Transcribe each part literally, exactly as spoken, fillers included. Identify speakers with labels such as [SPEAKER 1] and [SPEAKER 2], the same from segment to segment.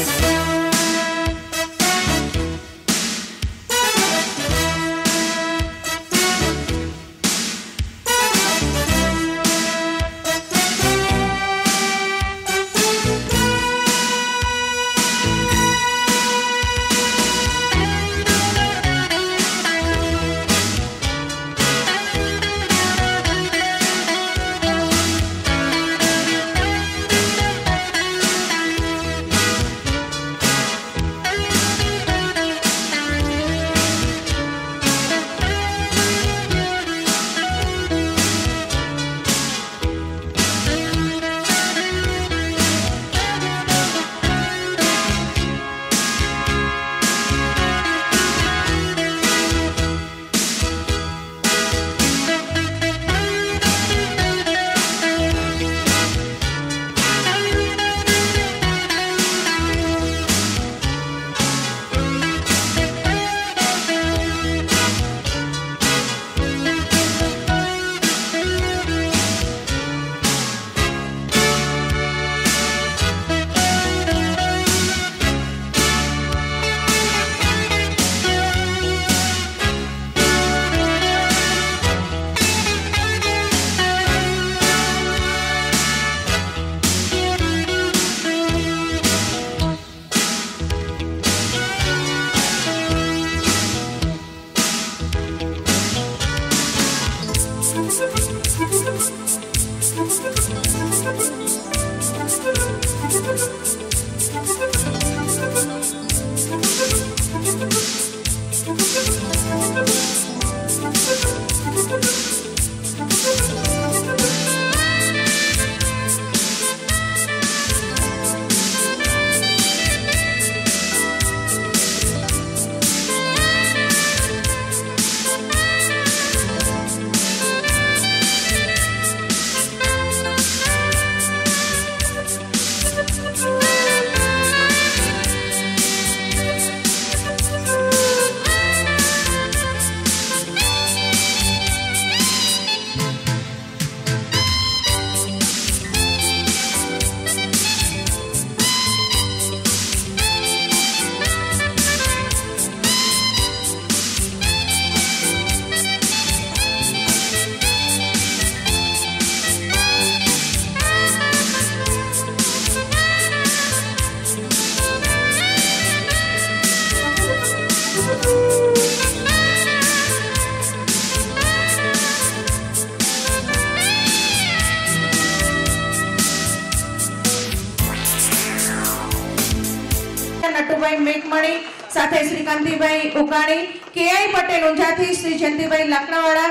[SPEAKER 1] નટુભાઈ મેઘમણી સાથે શ્રી કાંતિભાઈ ઉકાણી, કેઆઈ પટેલ ઊંઝાથી શ્રી જયંતિભાઈ લાકડાવાળા,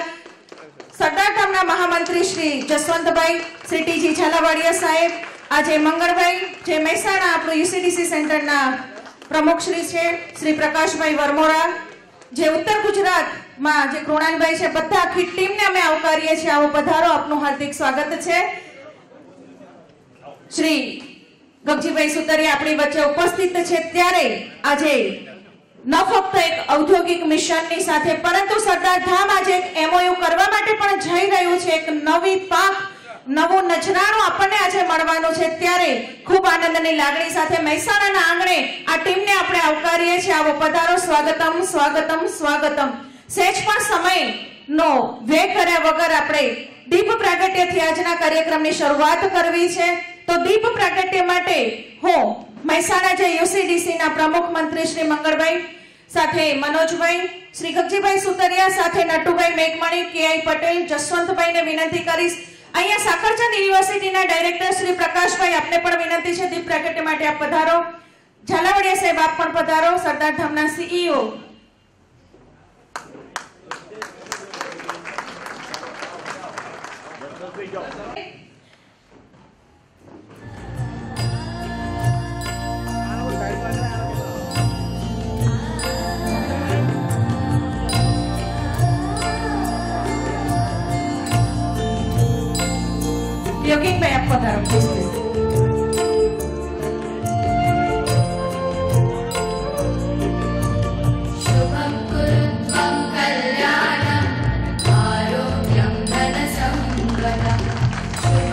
[SPEAKER 1] સરદાર ધામના મહામંત્રી શ્રી જસવંતભાઈ, શ્રી ટીજી ઝાલાવાડિયા સાહેબ, આજે મંગળભાઈ જે મહેસાણા આપણું યુસીડીસી સેન્ટરના પ્રમુખ શ્રી છે, શ્રી પ્રકાશભાઈ વરમોરા, જે ઉત્તર ગુજરાતમાં જે કૃણાલભાઈ છે, બધા આખી ટીમને અમે આવકારીએ છીએ. આવો પધારો, આપનું હાર્દિક સ્વાગત છે. શ્રી ગગજીભાઈ સુતરિયા આપણી વચ્ચે ઉપસ્થિત છે. ત્યારે આજે ન ફક્ત એક ઔદ્યોગિક મિશનની સાથે પરંતુ સરદાર ધામ આજે એક એમઓયુ કરવા માટે પણ જઈ રહ્યું છે. એક નવી પાક, નવું નજરાણું આપણને આજે મળવાનું છે. ત્યારે ખૂબ આનંદની લાગણી સાથે મહેસાણાના આંગણે આ ટીમને આપણે આવકારીએ છીએ. આવો પધારો, સ્વાગતમ સ્વાગતમ સ્વાગતમ. સહેજ પણ સમયનો વ્યય કર્યા વગર આપણે દીપ પ્રાગટ્યથી આજના કાર્યક્રમની શરૂઆત કરવી છે. તો દીપ પ્રાગટ્ય માટે હું મહેસાણા જે યુસીડીસી ના પ્રમુખ મંત્રી શ્રી મંગળભાઈ સાથે મનોજભાઈ, શ્રી ગગજીભાઈ સુતરિયા સાથે નટુભાઈ મેઘમણી, કેઆઈ પટેલ, જસવંતભાઈને વિનંતી કરીશ. અહીંયા સાકરચંદ યુનિવર્સિટીના ડાયરેક્ટર શ્રી પ્રકાશભાઈ, આપને પણ વિનંતી છે દીપ પ્રાગટ્ય માટે આપ પધારો. ઝાલાવાડિયા સાહેબ આપ પણ પધારો. સરદાર ધામના સીઈઓ યોગીનભાઈ આપ પધારો.
[SPEAKER 2] શુભમ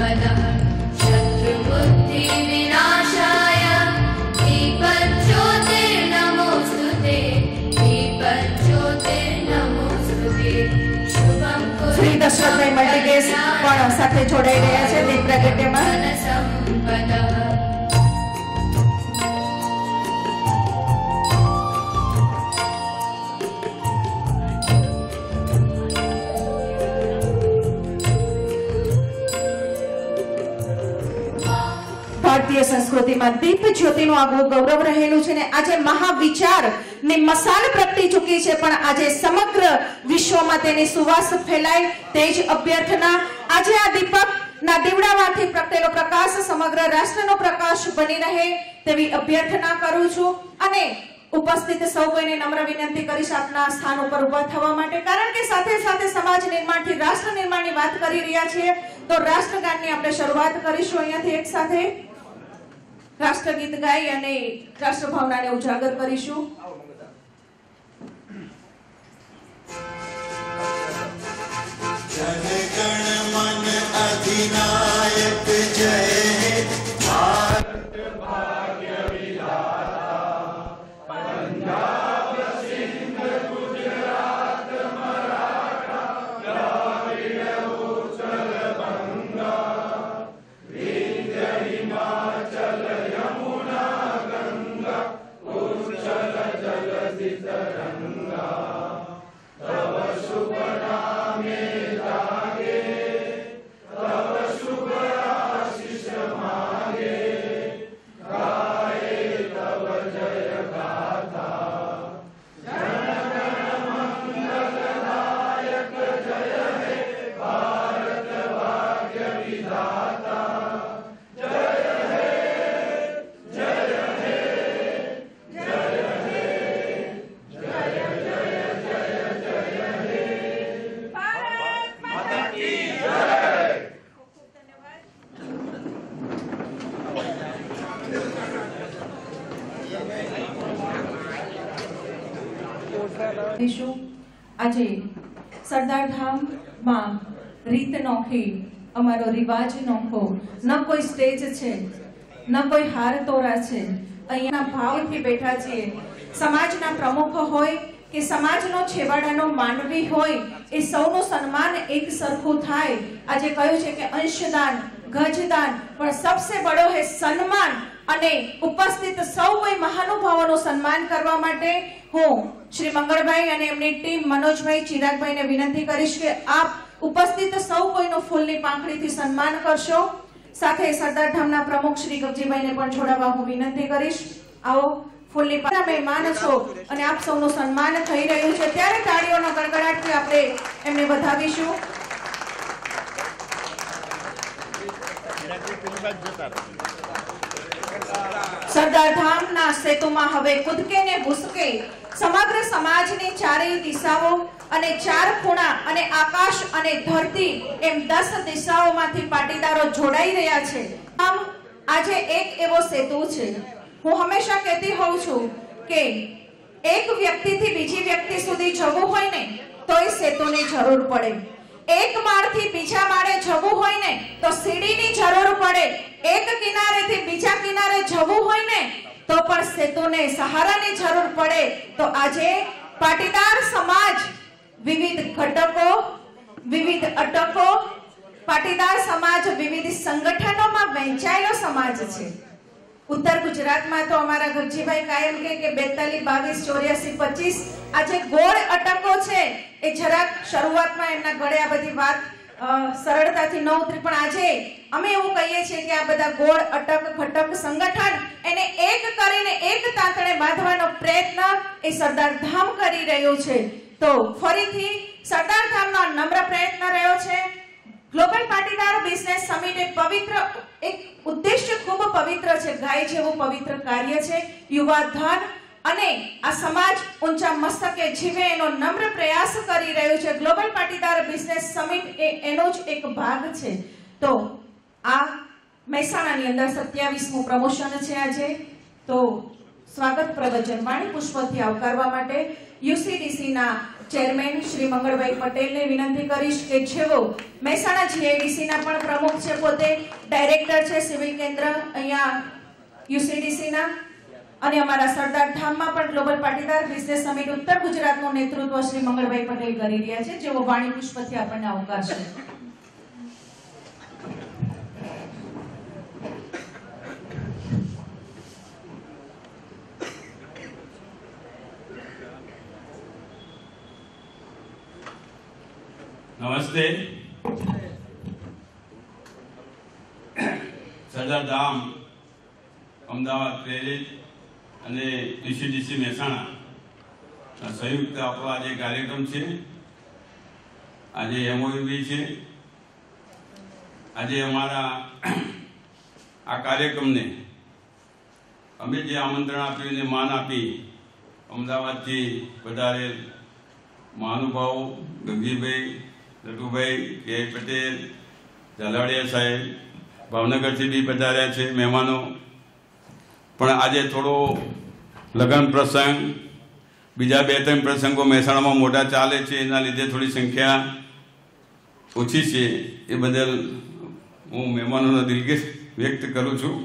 [SPEAKER 2] सम्पदः शत्रुबुद्धिविनाशाय दीपज्योतिर्नमोऽस्तुते दीपज्योतिर्नमोऽस्तुते शुभं कुरु
[SPEAKER 1] શ્રી દશરથભાઈ મલ્ટીકેસ પણ સાથે જોડાઈ રહ્યા છે દીપ પ્રાગટ્યમાં.
[SPEAKER 2] सम्पदः
[SPEAKER 1] ભારતીય સંસ્કૃતિમાં દીપ જ્યોતિનું આગવું ગૌરવ રહેલું છે ને આજે મહાવિચાર ને મસાલ પ્રગટી ચૂકી છે, પણ આજે સમગ્ર વિશ્વમાં તેની સુવાસ ફેલાય તે જ અભ્યર્થના. આજે આ દીપક ના દીવડામાંથી પ્રગટેલો પ્રકાશ સમગ્ર રાષ્ટ્રનો પ્રકાશ બની રહે તેવી અભ્યર્થના કરું છું અને ઉપસ્થિત સૌ કોઈને નમ્ર વિનંતી કરીશ આપના સ્થાન ઉપર ઉભા થવા માટે, કારણ કે સાથે સાથે સમાજ નિર્માણથી રાષ્ટ્ર નિર્માણની વાત કરી રહ્યા છીએ તો રાષ્ટ્રગાનની આપણે શરૂઆત કરીશું. અહીંયાથી એક સાથે રાષ્ટ્રગીત ગાઈ અને રાષ્ટ્રભાવનાને ઉજાગર કરીશું.
[SPEAKER 3] जनगण मन अधिनायक जय हे भारत भाग्य विधाता पंजाब सिंध गुजरात मराठा द्राविड उत्कल बंगा विंध्य हिमाचल यमुना गंगा उच्चल जलधि तरंगा तव शुभ नामे जागे तव शुभ आशीष मांगे गाए तव जय गाथा जनगण मंगलदायक जय हे भारत भाग्य विधाता जय हे जय हे जय हे जय जय जय जय हे भारत माता की जय.
[SPEAKER 1] આજે સરદાર ધામમાં રીત નોખી, અમારો રિવાજ નોખો, ન કોઈ સ્ટેજ છે ન કોઈ હાર તોરા છે. અહીંયાના ભાવથી બેઠા છીએ. સમાજના પ્રમુખ હોય કે સમાજનો છેવાડાનો માનવી હોય એ સૌનું સન્માન એક સરખું થાય. આજે કહ્યું છે કે અંશદાન ગજદાન પણ સબસે બડો હે સન્માન, અને ઉપસ્થિત સૌ કોઈ મહાનુભાવોનું સન્માન કરવા માટે હું શ્રી મંગળભાઈ અને એમની ટીમ મનોજભાઈ ચિરાગભાઈને વિનંતી કરીશ કે આપ ઉપસ્થિત સૌ કોઈનું ફૂલની પાંખડીથી સન્માન કરશો. સાથે સરદાર ધામના પ્રમુખ શ્રી ગગજીભાઈને પણ જોડાવા હું વિનંતી કરીશ. આવો ફૂલની પાંખડી મહેમાન છો અને આપ સૌનું સન્માન થઈ રહ્યું છે ત્યારે તાળીઓનો ગડગડાટથી આપણે એમને વધાવીશું. સરદાર ધામના સેતુમાં હવે કૂદકે ને ભૂસકે સમગ્ર સમાજની ચારેય દિશાઓ અને ચાર ખૂણા અને આકાશ અને ધરતી એમ દસ દિશાઓમાંથી પાટીદારો જોડાઈ રહ્યા છે. આમ આજે એક એવો સેતુ છે. હું હંમેશા કહેતી હોઉં છું કે એક વ્યક્તિથી બીજી વ્યક્તિ સુધી જવું હોય ને તો એ સેતુની જરૂર પડે. એક માળથી બીજા માળે જવું હોય ને તો સીડીની જરૂર પડે. એક કિનારેથી બીજા કિનારે જવું હોય ને તો પણ સેતુને સહારાની જરૂર પડે. તો આજે પાટીદાર સમાજ વિવિધ ઘટકો, વિવિધ અટકો, પાટીદાર સમાજ વિવિધ સંગઠનોમાં વહેંચાયેલો સમાજ છે. ઉત્તર ગુજરાતમાં તો અમારા ગગજીભાઈ કાયમ કહે કે બેતાલીસ બાવીસ ચોર્યાસી પચીસ આ જે ગોળ અટકો છે એ જરાક શરૂઆતમાં એમના ગળે આ બધી વાત સરળતાથી ન ઉતરી, પણ આજે અમે એવું કહીએ છીએ કે આ બધા ગોળ અટક ઘટક સંગઠન એને એક કરીને એક તાંતણે બાંધવાનો પ્રયત્ન એ સરદાર ધામ કરી રહ્યું છે. તો ફરીથી સરદાર ધામનો નમ્ર પ્રયત્ન રહ્યો છે. ગ્લોબલ પાટીદાર બિઝનેસ સમિટ એક પવિત્ર એક ઉદ્દેશ્ય ખૂબ પવિત્ર છે. ગાય જેવું પવિત્ર કાર્ય છે. યુવા ધન અને આ સમાજ ઊંચા મસ્તકે જીવે એનો નમ્ર પ્રયાસ કરી રહ્યું છે. ગ્લોબલ પાટીદાર બિઝનેસ સમિટ એ એનો જ એક ભાગ છે. તો આ મહેસાણાની અંદર સત્યાવીસમું પ્રમોશન છે આજે. તો સ્વાગત પ્રવચન વાણી પુષ્પથી આવકારવા માટે યુસીડીસી ના ચેરમેન શ્રી મંગળભાઈ પટેલને વિનંતી કરીશ કે જેઓ મહેસાણા જીઆઈડીસી ના પણ પ્રમુખ છે, પોતે ડાયરેક્ટર છે સિવિલ કેન્દ્ર અહીંયા યુસીડીસી ના, અને અમારા સરદાર ધામમાં પણ ગ્લોબલ પાટીદાર બિઝનેસ સમિટ ઉત્તર ગુજરાતનું નેતૃત્વ શ્રી મંગળભાઈ પટેલ કરી રહ્યા છે, જેઓ વાણી પુષ્પથી આપણને આવકારશે.
[SPEAKER 4] નમસ્તે. સરદાર ધામ અમદાવાદ પ્રેરિત અને યુસીડીસી મહેસાણા સંયુક્ત આપણો આજે કાર્યક્રમ છે. આજે એમઓયુ છે. આજે અમારા આ કાર્યક્રમને અમે જે આમંત્રણ આપ્યું એને માન આપી અમદાવાદથી પધારેલ મહાનુભાવો ગગજીભાઈ, લટુભાઈ, કે પટેલ, ઝાલાવાડિયા સાહેબ, ભાવનગરથી બી પધાર્યા છે મહેમાનો. પણ આજે થોડો લગ્ન પ્રસંગ, બીજા બે ત્રણ પ્રસંગો મહેસાણામાં મોટા ચાલે છે, એના લીધે થોડી સંખ્યા ઓછી છે. એ બદલ હું મહેમાનોનો દિલગીર વ્યક્ત કરું છું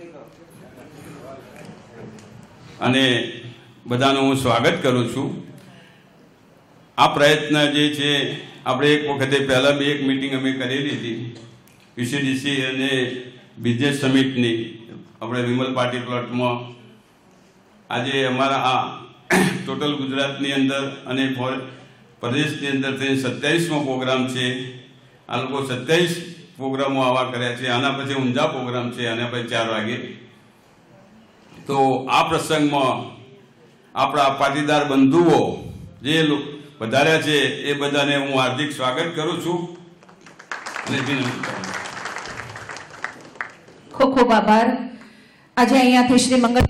[SPEAKER 4] અને બધાનું હું સ્વાગત કરું છું. આ પ્રયત્ન જે છે, આપણે એક વખતે પહેલાં બી એક મિટિંગ અમે કરેલી હતી યુસીડીસી અને બિઝનેસ સમિટની, આપણે વિમલ પાર્ટી પ્લોટમાં. આજે અમારા આ ટોટલ ગુજરાતની અંદર અને પ્રદેશની અંદર થઈને સત્યાવીસમો પ્રોગ્રામ છે. આ લોકો સત્યાવીસ પ્રોગ્રામો આવા કર્યા છે. આના પછી ઊંઝા પ્રોગ્રામ છે, આના પછી ચાર વાગે. તો આ પ્રસંગમાં આપણા પાટીદાર બંધુઓ જે વધાર્યા છે એ બધાને હું હાર્દિક સ્વાગત કરું છું અને વિનંતી કરું છું.
[SPEAKER 1] ખૂબ ખૂબ આભાર. આજે અહીંયાથી શ્રી મંગળ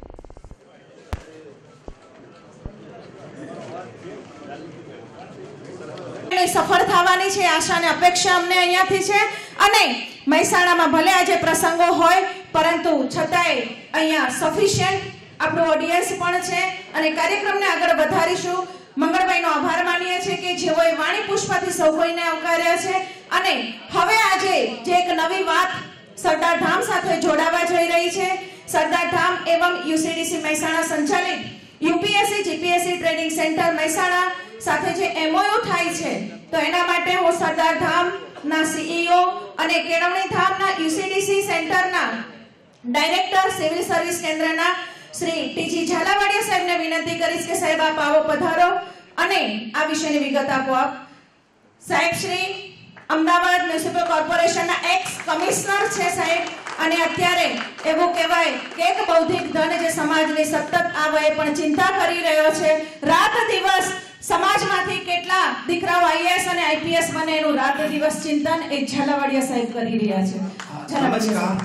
[SPEAKER 1] સફળ થવાની છે આશા અને અપેક્ષા અમને અહીંયાથી છે. અને મહેસાણામાં ભલે આજે પ્રસંગો હોય પરંતુ છતાંય અહીંયા સફિશિયન્ટ આપણું ઓડિયન્સ પણ છે અને કાર્યક્રમને આગળ વધારીશું. મંગળભાઈનો આભાર માનીએ છીએ કે જેઓએ વાણી પુષ્પથી સૌ કોઈને આવકાર્યા છે. અને હવે આજે જે એક નવી વાત સરદાર ધામ સાથે જોડાવા જઈ રહી છે, સરદાર ધામ એવં યુસીડીસી મહેસાણા સંચાલિત UPSC GPSC training centre Mehsana સાથે જે એમઓયુ થાય છે, તો એના માટે હું સરદાર ધામના સીઈઓ અને કેળવણી ધામના યુસીડીસી સેન્ટરના ડાયરેક્ટર સિવિલ સર્વિસ કેન્દ્રના શ્રી ટીજી ઝાલાવાડિયા સાહેબને વિનંતી કરીશ કે સાહેબ આપ આવો પધારો અને આ વિશેની વિગત આપો. આપ સાહેબ શ્રી અમદાવાદ મ્યુનિસિપલ કોર્પોરેશનના એક્સ કમિશનર છે સાહેબ, અને અત્યારે એવું કહેવાય કે એક બૌદ્ધિક ધન જે સમાજની સતત આ વયે પણ ચિંતા કરી રહ્યો છે. રાત દિવસ સમાજમાંથી કેટલા દીકરાઓ આઈએએસ અને આઈપીએસ બને એનું રાત દિવસ ચિંતન એ ઝાલાવાડિયા સાહેબ કરી રહ્યા છે.
[SPEAKER 3] નમસ્કાર.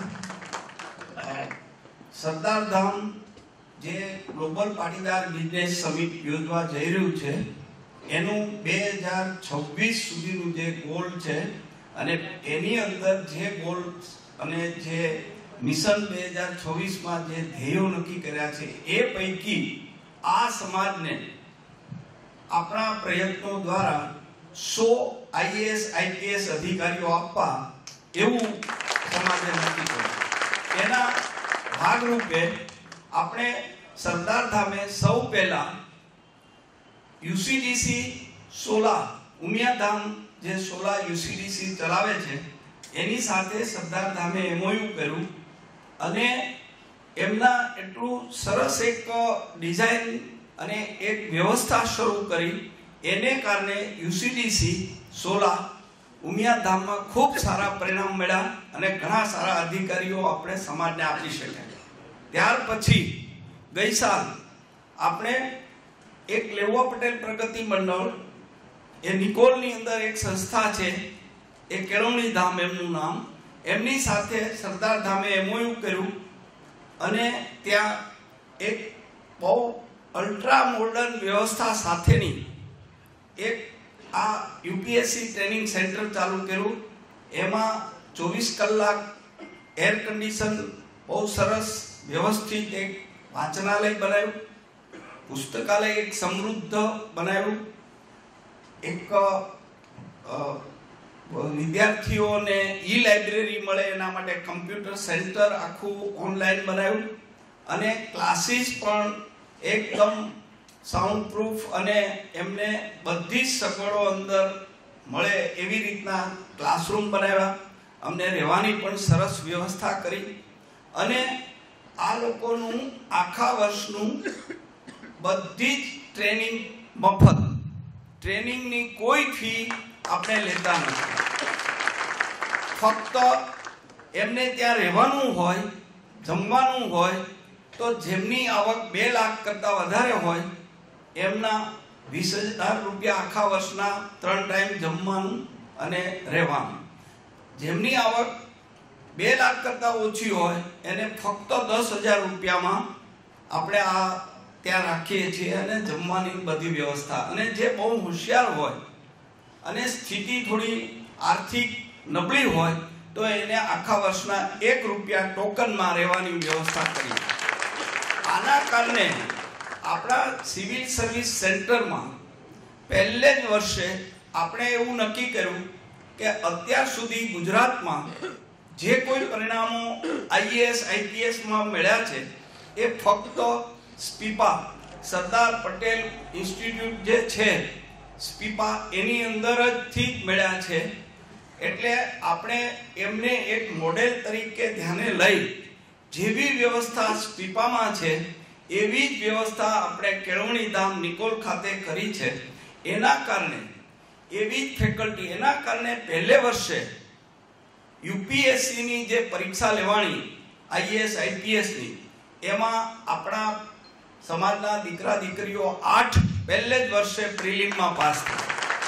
[SPEAKER 3] સરદાર ધામ જે ગ્લોબલ પાટીદાર બિઝનેસ સમિટ યોજવા જઈ રહ્યું છે એનું બે હજાર છવ્વીસ સુધીનું જે ગોલ છે અને એની અંદર જે ગોલ અને જે મિશન બે હજાર છવ્વીસમાં જે ધ્યેયો નક્કી કર્યા છે એ પૈકી આ સમાજને આપણા પ્રયત્નો દ્વારા સો આઈએએસ આઈપીએસ અધિકારીઓ આપવા એવું સમાજે નક્કી કર્યું. એના ભાગરૂપે આપણે સરદાર ધામે સૌ પહેલા યુસીડીસી સોલા ઉમિયાધામ જે સોલા યુસીડીસી ચલાવે છે એની સાથે સરદાર ધામે એમઓયુ કર્યું અને એમના એટલું સરસ એક ડિઝાઇન અને એક વ્યવસ્થા શરૂ કરી. એને કારણે યુસીડીસી સોલા ઉમિયાધામમાં ખૂબ સારા પરિણામ મળ્યા અને ઘણા સારા અધિકારીઓ આપણે સમાજને આપી શક્યા. ત્યાર પછી ગઈ સાલ આપણે એક લેવા પટેલ પ્રગતિ મંડળ એ નિકોલની અંદર એક સંસ્થા છે, એ કેળવણી ધામ એમનું નામ, એમની સાથે સરદાર ધામે એમઓયુ કર્યું અને ત્યાં એક બહુ અલ્ટ્રા મોડર્ન વ્યવસ્થા સાથેની એક આ યુપીએસસી ટ્રેનિંગ સેન્ટર ચાલુ કર્યું. એમાં ચોવીસ કલાક એર કન્ડિશન બહુ સરસ વ્યવસ્થિત એક વાંચનાલય બનાવ્યું, પુસ્તકાલય એક સમૃદ્ધ બનાવ્યું એક વિદ્યાર્થીઓને ઈ લાઇબ્રેરી મળે એના માટે કમ્પ્યુટર સેન્ટર આખું ઓનલાઈન બનાવ્યું અને ક્લાસીસ પણ એકદમ સાઉન્ડ પ્રૂફ અને એમને બધી જ સગવડો અંદર મળે એવી રીતના ક્લાસરૂમ બનાવ્યા. અમને રહેવાની પણ સરસ વ્યવસ્થા કરી અને આ લોકોનું આખા વર્ષનું બધી જ ટ્રેનિંગ મફત. ટ્રેનિંગની કોઈ ફી આપણે લેતા નથી. ફક્ત એમને ત્યાં રહેવાનું હોય, જમવાનું હોય તો જેમની આવક બે લાખ કરતાં વધારે હોય એમના વીસ હજાર રૂપિયા આખા વર્ષના ત્રણ ટાઈમ જમવાનું અને રહેવાનું. જેમની આવક બે લાખ કરતાં ઓછી હોય એને ફક્ત દસ હજાર રૂપિયામાં આપણે આ ત્યાં રાખીએ છીએ અને જમવાની બધી વ્યવસ્થા. અને જે બહુ હોશિયાર હોય અને સ્થિતિ થોડી આર્થિક નબળી હોય તો એને આખા વર્ષના એક રૂપિયા ટોકનમાં રહેવાની વ્યવસ્થા કરી. આના કારણે આપણા સિવિલ સર્વિસ સેન્ટરમાં પહેલે જ વર્ષે આપણે એવું નક્કી કર્યું કે અત્યાર સુધી ગુજરાતમાં જે કોઈ પરિણામો આઈએએસ આઈપીએસમાં મળ્યા છે એ ફક્ત સ્પીપા સરદાર પટેલ ઇન્સ્ટિટ્યૂટ જે છે સ્પીપા એની અંદર જ થી મળ્યા છે. એટલે આપણે એમને એક મોડેલ તરીકે ધ્યાને લઈ જેવી વ્યવસ્થા સ્પીપામાં છે એવી જ વ્યવસ્થા આપણે કેળવણી ધામ નિકોલ ખાતે કરી છે. એના કારણે એવી જ ફેકલ્ટી એના કારણે પહેલે વર્ષે યુપીએસસીની જે પરીક્ષા લેવાની આઈએએસ આઈપીએસની એમાં આપણા સમાજના દીકરા દીકરીઓ આઠ પહેલે જ વર્ષે પ્રિલિમમાં પાસ થયા.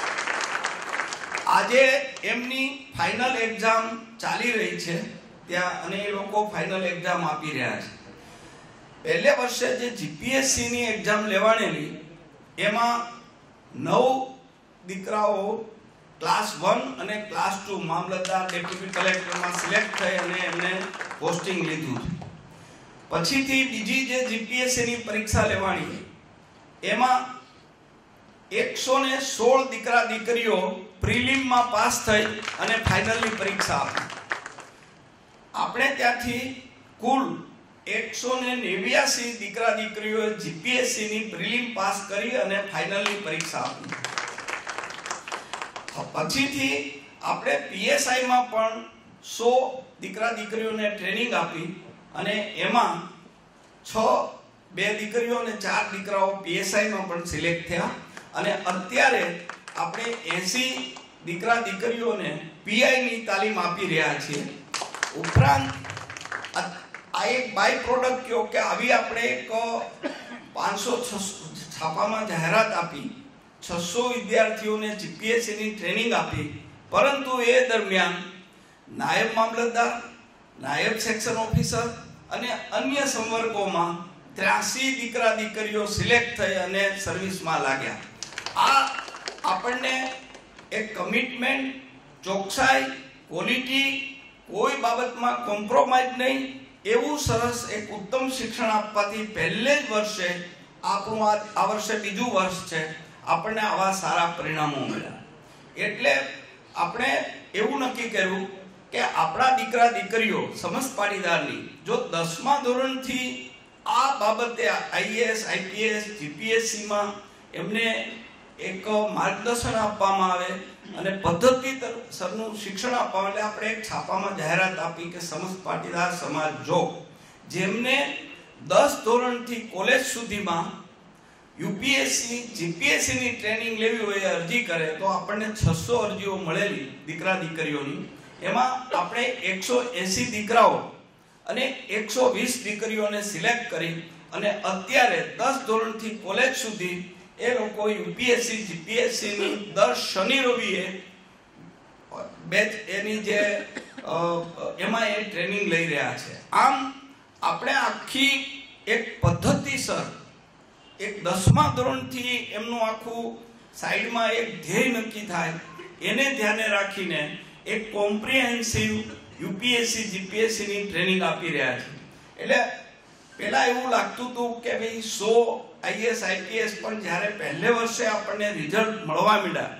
[SPEAKER 3] આજે એમની ફાઇનલ એક્ઝામ ચાલી રહી છે ત્યાં અને એ લોકો ફાઇનલ એક્ઝામ આપી રહ્યા છે. પહેલે વર્ષે જે જીપીએસસીની એક્ઝામ લેવાણેલી એમાં નવ દીકરાઓ ક્લાસ વન અને ક્લાસ ટુ મામલતદાર ડેપ્યુટી કલેક્ટરમાં સિલેક્ટ થઈ અને એમને પોસ્ટિંગ લીધું છે. પછીથી બીજી જે જીપીએસસીની પરીક્ષા લેવાની એમાં એકસો ને સોળ દીકરા દીકરીઓ પ્રિલિમમાં પાસ થઈ અને ફાઇનલની પરીક્ષા આપી. આપણે ત્યાંથી કુલ એકસો ને નેવ્યાસી દીકરા દીકરીઓ જીપીએસસીની પ્રિલિમ પાસ કરી અને ફાઇનલની પરીક્ષા આપી. પછીથી આપણે પીએસઆઈમાં પણ સો દીકરા દીકરીઓને ટ્રેનિંગ આપી અને એમાં છ બે દીકરીઓ અને ચાર દીકરાઓ પીએસઆઈમાં પણ સિલેક્ટ થયા અને અત્યારે આપણે એસી દીકરા દીકરીઓને પીઆઈની તાલીમ આપી રહ્યા છીએ. ઉપરાંત આ એક બાય પ્રોડક્ટ કયો કે આવી આપણે એક પાંચસો છાપામાં જાહેરાત આપી, છસો વિદ્યાર્થીઓને જીપીએસસીની ટ્રેનિંગ આપી, પરંતુ એ દરમિયાન નાયબ મામલતદાર, નાયબ સેક્શન ઓફિસર અને અન્ય સંવર્ગોમાં ત્યાસી દીકરા દીકરીઓ સિલેક્ટ થઈ અને સર્વિસમાં લાગ્યા. આ આપણને એક કમિટમેન્ટ, ચોકસાઈ, ક્વોલિટી, કોઈ બાબતમાં કોમ્પ્રોમાઇઝ નહીં એવું સરસ એક ઉત્તમ શિક્ષણ આપવાથી પહેલે જ વર્ષે આપણું આ વર્ષે બીજું વર્ષ છે આપણને આવા સારા પરિણામો મળ્યા. એટલે આપણે એવું નક્કી કર્યું કે આપણા દીકરા દીકરીઓ સમસ્ત પાટીદારની જો દસમા ધોરણથી આ બાબતે આઈએએસ આઈપીએસ જીપીએસસીમાં એમને એક માર્ગદર્શન આપવામાં આવે અને પદ્ધતિસરનું શિક્ષણ આપવામાં એટલે આપણે એક છાપામાં જાહેરાત આપી કે સમસ્ત પાટીદાર સમાજ જો જેમને દસ ધોરણથી કોલેજ સુધીમાં યુપીએસસી જીપીએસસીની ટ્રેનિંગ લેવી હોય અરજી કરે તો આપણને છસો અરજીઓ મળેલી દીકરા દીકરીઓની. એમાં આપણે એકસો એસી દીકરાઓ અને એકસો વીસ દીકરીઓને સિલેક્ટ કરી અને અત્યારે દસ ધોરણથી કોલેજ સુધી એ લોકો યુપીએસસી જીપીએસસીની દર શનિ રવિએ બેચ એની જે એમાં એ ટ્રેનિંગ લઈ રહ્યા છે. આમ આપણે આખી એક પદ્ધતિસર એક દસમા ધોરણથી એમનું આખું સાઈડમાં એક ધ્યેય નક્કી થાય એને ધ્યાને રાખીને એક કોમ્પ્રિહેન્સિવ યુપીએસસી જીપીએસસીની ટ્રેનિંગ આપી રહ્યા છે. એટલે પહેલા એવું લાગતું હતું કે ભાઈ સો આઈએસ આઈપીએસ પણ જ્યારે પહેલે વર્ષે આપણને રિઝલ્ટ મળવા માંડ્યા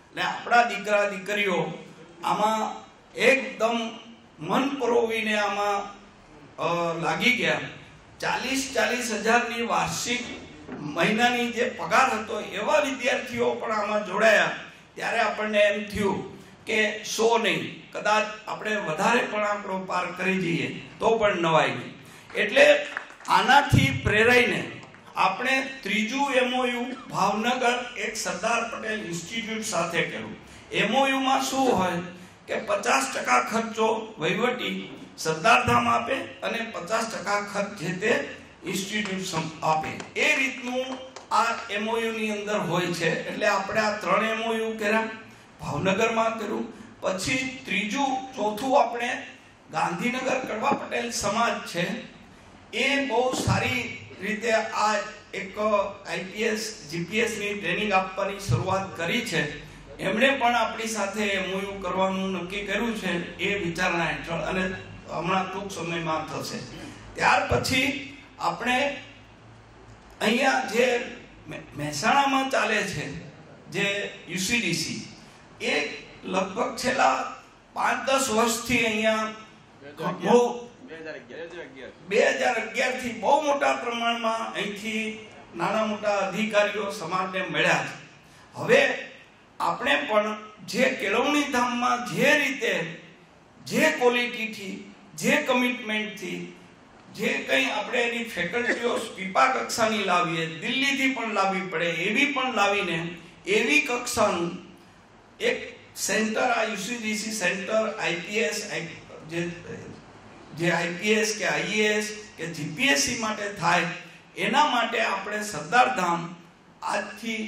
[SPEAKER 3] એટલે આપણા દીકરા દીકરીઓ આમાં એકદમ મન પરોવીને આમાં લાગી ગયા. ચાલીસ ચાલીસ હજારની વાર્ષિક મહિનાની જે પગાર હતો એવા વિદ્યાર્થીઓ પણ આમાં જોડાયા. ત્યારે આપણને એમ થયું કે સો નહીં, કદાચ આપણે વધારે પણ આંકડો પાર કરી જઈએ તો પણ નવાઈ નહીં. એટલે આનાથી પ્રેરાઈને આપણે ત્રીજું એમઓયુ ભાવનગર એક સરદાર પટેલ ઇન્સ્ટિટ્યૂટ સાથે કર્યું. એમઓયુમાં શું હોય કે પચાસ ટકા ખર્ચો વહીવટી સરદારધામ આપે અને પચાસ ટકા ખર્ચ જે તે ઇન્સ્ટિટ્યૂટ આપે. એ રીતનું આ એમઓયુ ની અંદર હોય છે. એટલે આપણે આ ત્રણ એમઓયુ કર્યા, ભાવનગરમાં કર્યું, પછી ત્રીજું ચોથું આપણે ગાંધીનગર કડવા પટેલ સમાજ છે એ બહુ સારી રીતે આ એક આઈપીએસ જીપીએસ ની ટ્રેનિંગ આપવાની શરૂઆત કરી છે. એમણે પણ આપણી સાથે એમઓયુ કરવાનું નક્કી કર્યું છે એ વિચારણા હેઠળ, અને હમણાં ટૂંક સમયમાં થશે. ત્યાર પછી આપણે અહીંયા જે મહેસાણામાં ચાલે છે જે યુસીડીસી, એ લગભગ છેલ્લા પાંચ દસ વર્ષથી અહીંયા બહુ બે હજાર અગિયાર થી બહુ મોટા પ્રમાણમાં અહીંથી નાના મોટા અધિકારીઓ સમાજને મળ્યા છે. હવે આપણે પણ જે કેળવણી ધામમાં જે રીતે જે ક્વોલિટીથી જે કમિટમેન્ટથી જે કંઈ આપણે એની ફેકલ્ટીઓ પીપા કક્ષાની લાવીએ, દિલ્હીથી પણ લાવવી પડે એવી પણ લાવીને એવી કક્ષાનું એક સેન્ટર, આ યુસીડીસી સેન્ટર આઈપીએસ જે જે આઈપીએસ કે આઈએએસ કે જીપીએસસી માટે થાય, એના માટે આપણે સરદારધામ આજથી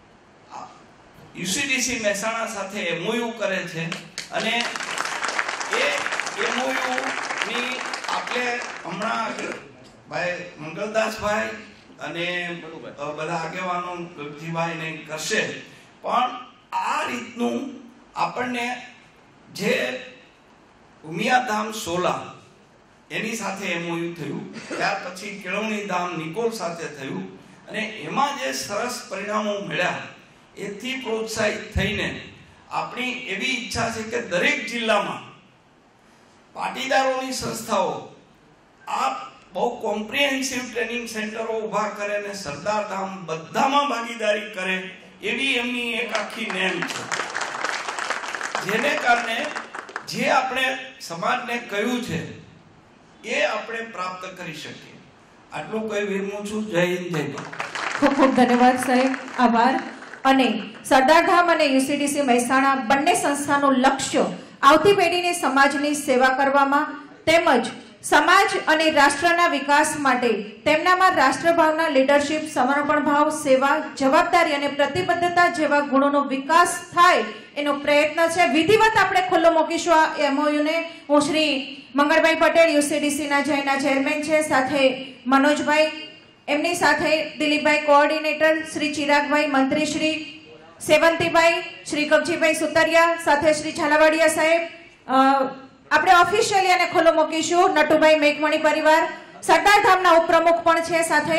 [SPEAKER 3] યુસીડીસી મહેસાણા સાથે એમઓયુ કરે છે. અને એ એમઓયુ ની આપણે હમણાં ભાઈ મંગલદાસભાઈ અને બધા આગેવાનો ગગજીભાઈ ને કરશે. પણ આ રીતનું આપણને જે ઉમિયાધામ સોલા એની સાથે એમઓયુ થયું, ત્યાર પછી કેળવણી ધામ નિકોલ સાથે થયું, અને એમાં જે સરસ પરિણામો મળ્યા એથી પ્રોત્સાહિત થઈને આપણી એવી ઈચ્છા છે કે દરેક જિલ્લામાં પાટીદારોની સંસ્થાઓ આ બહુ કોમ્પ્રિહેન્સિવ ટ્રેનિંગ સેન્ટરો ઊભા કરે અને સરદારધામ બધામાં ભાગીદારી કરે એવી એમની એક આખી નેમ છે. જેને કારણે જે આપણે સમાજને કહ્યું છે એ આપણે પ્રાપ્ત કરી શકીએ. આટલું કહી વિરમું છું. જય હિન્દ, જય ભારત.
[SPEAKER 1] ખૂબ ખૂબ ધન્યવાદ સાહેબ, આભાર. અને સરદારધામ અને યુસીડીસી મહેસાણા બંને સંસ્થાનું લક્ષ્ય આવતી પેઢીને સમાજની સેવા કરવામાં તેમજ સમાજ અને રાષ્ટ્રના વિકાસ માટે તેમનામાં રાષ્ટ્રભાવના, લીડરશિપ, સમર્પણ ભાવ, સેવા, જવાબદારી અને પ્રતિબદ્ધતા જેવા ગુણોનો વિકાસ થાય એનો પ્રયત્ન છે. વિધિવત આપણે ખુલ્લો મૂકીશું આ એમઓયુને. હું શ્રી મંગળભાઈ પટેલ યુસીડીસીના જયના ચેરમેન છે, સાથે મનોજભાઈ, એમની સાથે દિલીપભાઈ કોઓર્ડિનેટર, શ્રી ચિરાગભાઈ મંત્રી, શ્રી સેવંતીભાઈ, શ્રી કબજીભાઈ સુતરિયા, સાથે શ્રી ઝાલાવાડિયા સાહેબ. આપણે ઓફિશિયલી આને ખુલ્લો મૂકીશું. નટુભાઈ મેઘમણી પરિવાર, સરદારધામના ઉપપ્રમુખ પણ છે સાથે.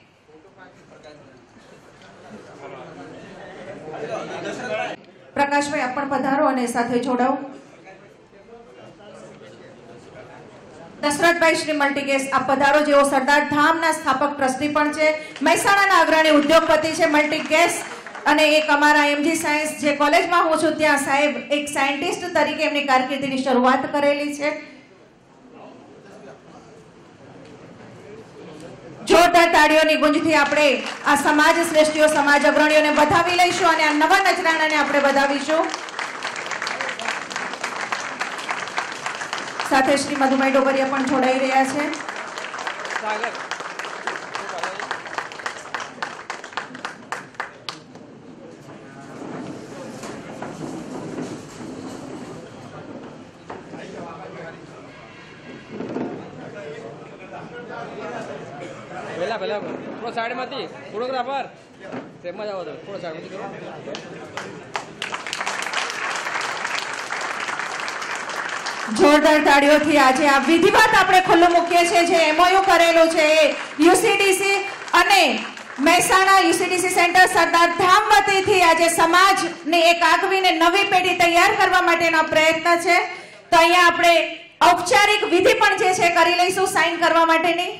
[SPEAKER 1] પ્રકાશભાઈ આપ પણ પધારો અને સાથે જોડાઓ. દશરથભાઈ શ્રી મલ્ટીગેસ આપ પધારો, જેઓ સરદારધામના સ્થાપક ટ્રસ્ટી પણ છે, મહેસાણાના અગ્રણી ઉદ્યોગપતિ છે. મલ્ટીગેસ અને એક અમારા એમજી સાયન્સ જે કોલેજમાં હું છું ત્યાં સાહેબ એક સાયન્ટિસ્ટ તરીકે એમની કારકિર્દીની શરૂઆત કરેલી છે. જોરદાર તાળીઓની ગુંજથી આપણે આ સમાજ શ્રેષ્ઠીઓ, સમાજ અગ્રણીઓને વધાવી લઈશું અને આ નવા નજરાણાને આપણે વધાવીશું. સાથે શ્રી મધુભાઈ ડોબરિયા પણ જોડાઈ રહ્યા છે.
[SPEAKER 5] પહેલા પહેલા થોડો સાઈડમાંથી ફોટોગ્રાફર સેમમાં જાવ તો થોડો સાઈડમાંથી કરો.
[SPEAKER 1] જોરદાર તાળીઓથી આજે આ વિધિવત આપણે ખુલ્લું મૂકીએ છીએ. જે એમઓયુ કરેલું છે એ યુસીડીસી અને મહેસાણા યુસીડીસી સેન્ટર સરદાર ધામ વતીથી આજે સમાજની એક આગવીને નવી પેઢી તૈયાર કરવા માટેનો પ્રયત્ન છે. તો અહીંયા આપણે ઔપચારિક વિધિ પણ જે છે કરી લઈશું સાઇન કરવા માટેની.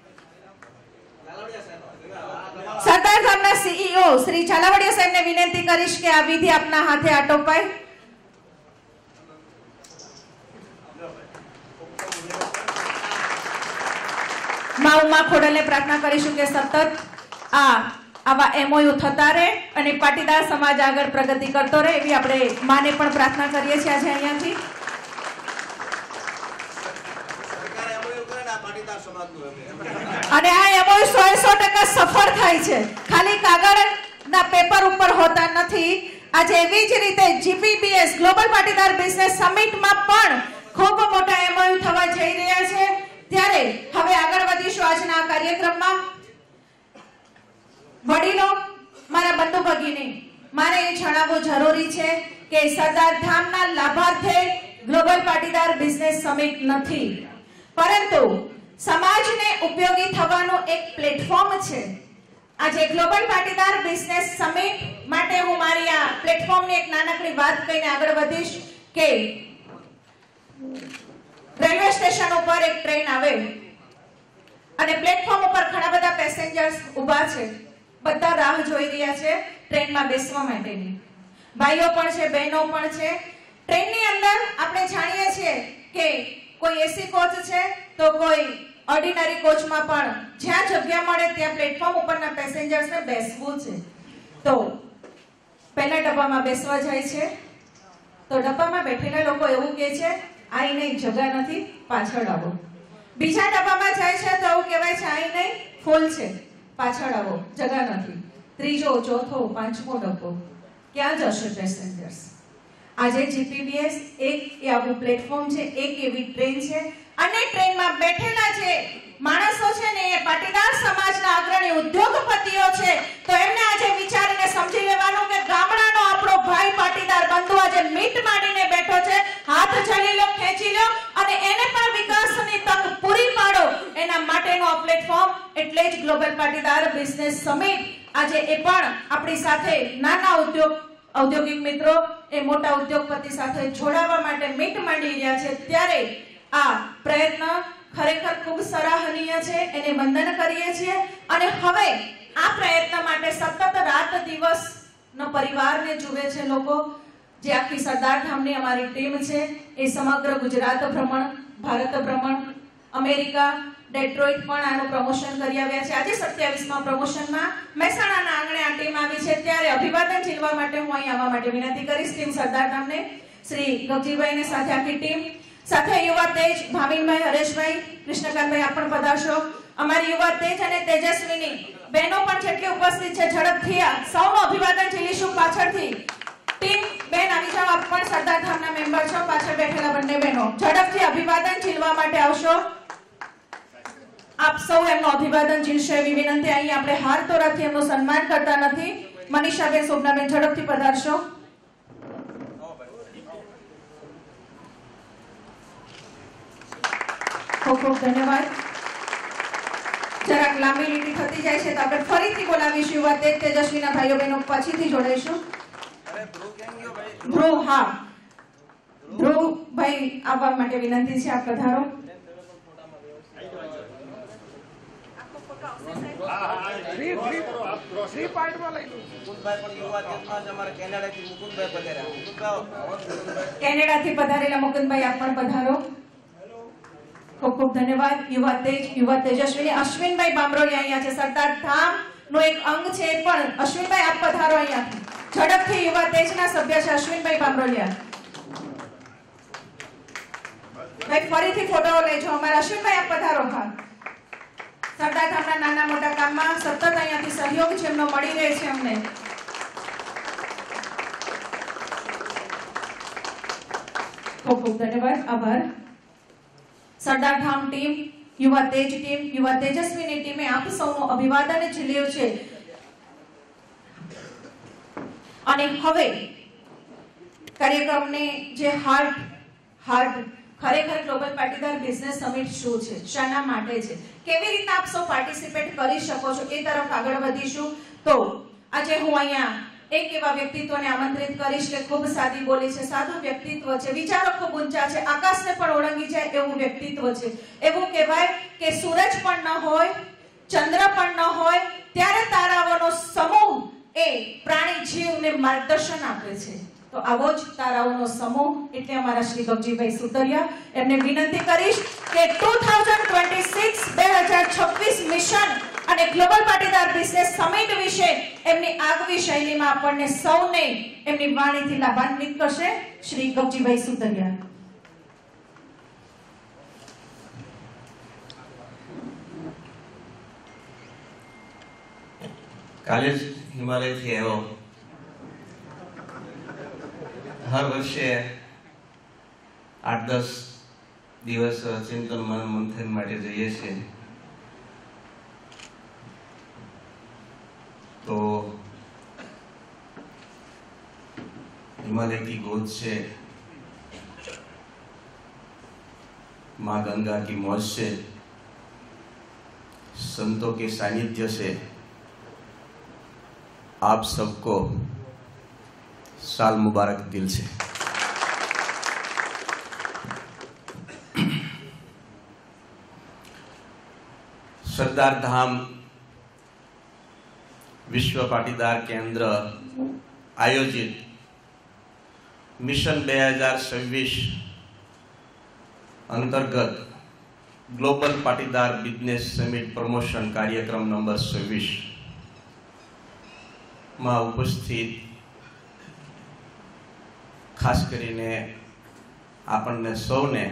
[SPEAKER 1] સરદાર ધામના સીઈઓ શ્રી ઝાલાવાડિયા સાહેબને વિનંતી કરીશ કે આ વિધિ આપના હાથે આટોપાય. મા ઉમા ખોડલને પ્રાર્થના કરીશું કે સતત આ આવા એમઓયુ થતા રહે અને પાટીદાર સમાજ આગળ પ્રગતિ કરતો રહે એવી આપણે માને પણ પ્રાર્થના કરીએ છીએ આજે અહીંયાથી. અને આ એમઓયુ સો સો ટકા સફળ થાય છે, ખાલી કાગળના પેપર ઉપર હોતા નથી. આજે એવી જ રીતે જીપીબીએસ ગ્લોબલ પાટીદાર બિઝનેસ સમિટમાં પણ ખૂબ મોટા એમઓયુ થવા જઈ રહ્યા છે. ત્યારે હવે આગળ વધીશું આજના આ કાર્યક્રમમાં. વડીલો, મારા બંધુ ભગીની, મારે એ જણાવવું જરૂરી છે કે સરદાર ધામના લાભાર્થે ગ્લોબલ પાટીદાર બિઝનેસ સમિટ નથી, પરંતુ સમાજને ઉપયોગી થવાનું એક પ્લેટફોર્મ છે. આજે ગ્લોબલ પાટીદાર બિઝનેસ સમિટ માટે હું મારી આ પ્લેટફોર્મની એક નાનકડી વાત કહીને આગળ વધીશ કે રેલવે સ્ટેશન ઉપર એક ટ્રેન આવે અને પ્લેટફોર્મ ઉપર ઘણા બધા પેસેન્જર્સ ઊભા છે. બધા રાહ જોઈ રહ્યા છે ટ્રેનમાં બેસવા માટેની. ભાઈઓ પણ છે, બહેનો પણ છે. ટ્રેનની અંદર આપણે જાણીએ છીએ કે કોઈ એસી કોચ છે તો કોઈ ઓર્ડિનરી કોચમાં પણ જ્યાં જગ્યા મળે ત્યાં પ્લેટફોર્મ ઉપરના પેસેન્જર્સને બેસવું છે. તો પહેલા ડબ્બામાં બેસવા જાય છે તો ડબ્બામાં બેઠેલા લોકો એવું કહે છે આઈ નહીં, જગા નથી, પાછળ આવો. બીજા ડબ્બામાં જાય છે તો એવું કહેવાય છે આઈ નહીં, ફૂલ છે, પાછળ આવો, જગા નથી. ત્રીજો, ચોથો, પાંચમો ડબ્બો, ક્યાં જશે પેસેન્જર્સ? આજે જીપીબીએસ એક એવું પ્લેટફોર્મ છે, એક એવી ટ્રેન છે અને ટ્રેનમાં બેઠેલા જે માણસો છે ને એ પાટીદાર સમાજના અગ્રણી ઉદ્યોગપતિઓ છે. તો એમને આજે વિચારીને સમજી લેવાનું કે ગામડાનો આપણો ભાઈ પાટીદાર બંધુ આજે મીટ માંડીને બેઠો છે. હાથ ઝાલી લો, ખેંચી લો અને એને પણ વિકાસની તક પૂરી પાડો. એના માટેનો આ પ્લેટફોર્મ એટલે જ ગ્લોબલ પાટીદાર બિઝનેસ સમિટ. આજે એ પણ આપણી સાથે નાના ઉદ્યોગ ઔદ્યોગિક મિત્રો એ મોટા ઉદ્યોગપતિ સાથે જોડાવા માટે મીટ માંડી રહ્યા છે. ત્યારે આ પ્રયત્ન ખરેખર ખૂબ સરાહનીય છે, એને વંદન કરીએ છીએ. અને હવે આ પ્રયત્ન માટે સતત રાત દિવસનો પરિવારને જુએ છે લોકો. જે આખી સરદાર ધામની અમારી ટીમ છે એ સમગ્ર ગુજરાત ભ્રમણ, ભારત ભ્રમણ, અમેરિકા, ડેટ્રોઇટ પણ આનું પ્રમોશન કરી આવ્યા છે. આજે સત્યાવીસમાં પ્રમોશનમાં મહેસાણાના આંગણે આ ટીમ આવી છે. ત્યારે અભિવાદન ઝીલવા માટે હું અહીં આવવા માટે વિનંતી કરીશ ટીમ સરદાર ધામને, શ્રી ગગજીભાઈને સાથે આખી ટીમ સાથે યુવા તેજ ભાવિનભાઈ, હરેશભાઈ, કૃષ્ણકાંતભાઈ આપ પણ પધારશો. અમારી યુવા તેજ અને તેજસ્વીની બહેનો પણ જેટલી ઉપસ્થિત છે ઝડપથી આ સૌનું અભિવાદન ઝીલીશું. પાછળથી ટીમ બેન આવી જાવ, આપ પણ સરદાર ધામના મેમ્બર છો. પાછળ બેઠેલા બંને બહેનો ઝડપથી અભિવાદન ઝીલવા માટે આવશો. આપ સૌ એમનું અભિવાદન ઝીલશો એવી વિનંતી. અહીં આપણે હાર તોરાથી એમનું સન્માન કરતા નથી. મનીષાબેન, શોભનાબેન ઝડપથી પધારશો. ખૂબ ખૂબ ધન્યવાદ. જરાક લાંબી લીટી થતી જાય છે તો આપણે ફરીથી બોલાવીશું યુવા તેજ તેજસ્વીના ભાઈઓ બહેનો પછીથી જોડાઈશું. ધ્રુવ, હા ધ્રુવ ભાઈ આવવા માટે વિનંતી છે, આપ પધારો. કેનેડાથી પધારેલા મુકુંદભાઈ આપ પણ પધારો. ખૂબ ખૂબ ધન્યવાદ. યુવા તેજ, યુવા તેજસ્વી અશ્વિનભાઈ બામરોલી અહીંયા છે. સરદાર ધામ નો એક અંગ છે પણ અશ્વિનભાઈ આપ પધારો અહીંયા ઝડપથી. યુવા તેજના સભ્ય છે અશ્વિનભાઈ બામરોલિયા. ભાઈ ફરીથી ફોટો લેજો અમારા અશ્વિનભાઈ આપ પધારો. હા, સરદાર ધામના નાના મોટા કામમાં સતત અહીંયાથી સહયોગ છે એમનો મળી રહે છે અમને. ખૂબ ખૂબ ધન્યવાદ, આભાર. સરદાર ધામ ટીમ, યુવા તેજ ટીમ, યુવા તેજસ્વીની ટીમે આપ સૌનું અભિવાદન ઝીલ્યું છે. અને હવે કાર્યક્રમને જે હાર્ટ હાર્ટ ખરેખર ગ્લોબલ પાટીદાર બિઝનેસ સમિટ શું છે, શાના માટે છે, કેવી રીતે આપ સૌ પાર્ટિસિપેટ કરી શકો છો, એ તરફ આગળ વધીશું. તો આજે હું અહીંયા એક એવા વ્યક્તિત્વને આમંત્રિત કરીશ કે ખૂબ સાદી બોલી છે, સાદું વ્યક્તિત્વ છે, વિચારો ખૂબ ઊંચા છે, આકાશને પણ ઓળંગી જાય એવું વ્યક્તિત્વ છે. એવું કહેવાય કે સૂરજ પણ ન હોય, ચંદ્ર પણ ન હોય, ત્યારે તારાઓનો સમૂહ એ પ્રાણી જીવને માર્ગદર્શન આપે છે. તો આવો જ તારાઓનો સમૂહ એટલે અમારા શ્રી ગગજીભાઈ સુતરિયા. એમને વિનંતી કરીશ કે બે હજાર છવ્વીસ મિશન અને ગ્લોબલ પાટીદાર બિઝનેસ સમિટ વિશે એમની આગવી શૈલીમાં આપણને સૌને એમની વાણીથી લાભાન્વિત કરશે. શ્રી ગગજીભાઈ સુતરિયા.
[SPEAKER 6] કાલે જ હિમાલયથી આવ્યો. હર વર્ષે આઠ દસ દિવસ ચિંતન મન મંથન માટે જઈએ છીએ. તો हिमालय की गोद से, माँ गंगा की मौज से, संतों के सानिध्य से आप सबको साल मुबारक दिल से. सरदार धाम विश्व पाटीदार केंद्र आयोजित मिशन બે હજાર છવ્વીસ अंतर्गत global Patidar business summit promotion कार्यक्रम नंबर छव्वीस में उपस्थित खास करीने आपने सौने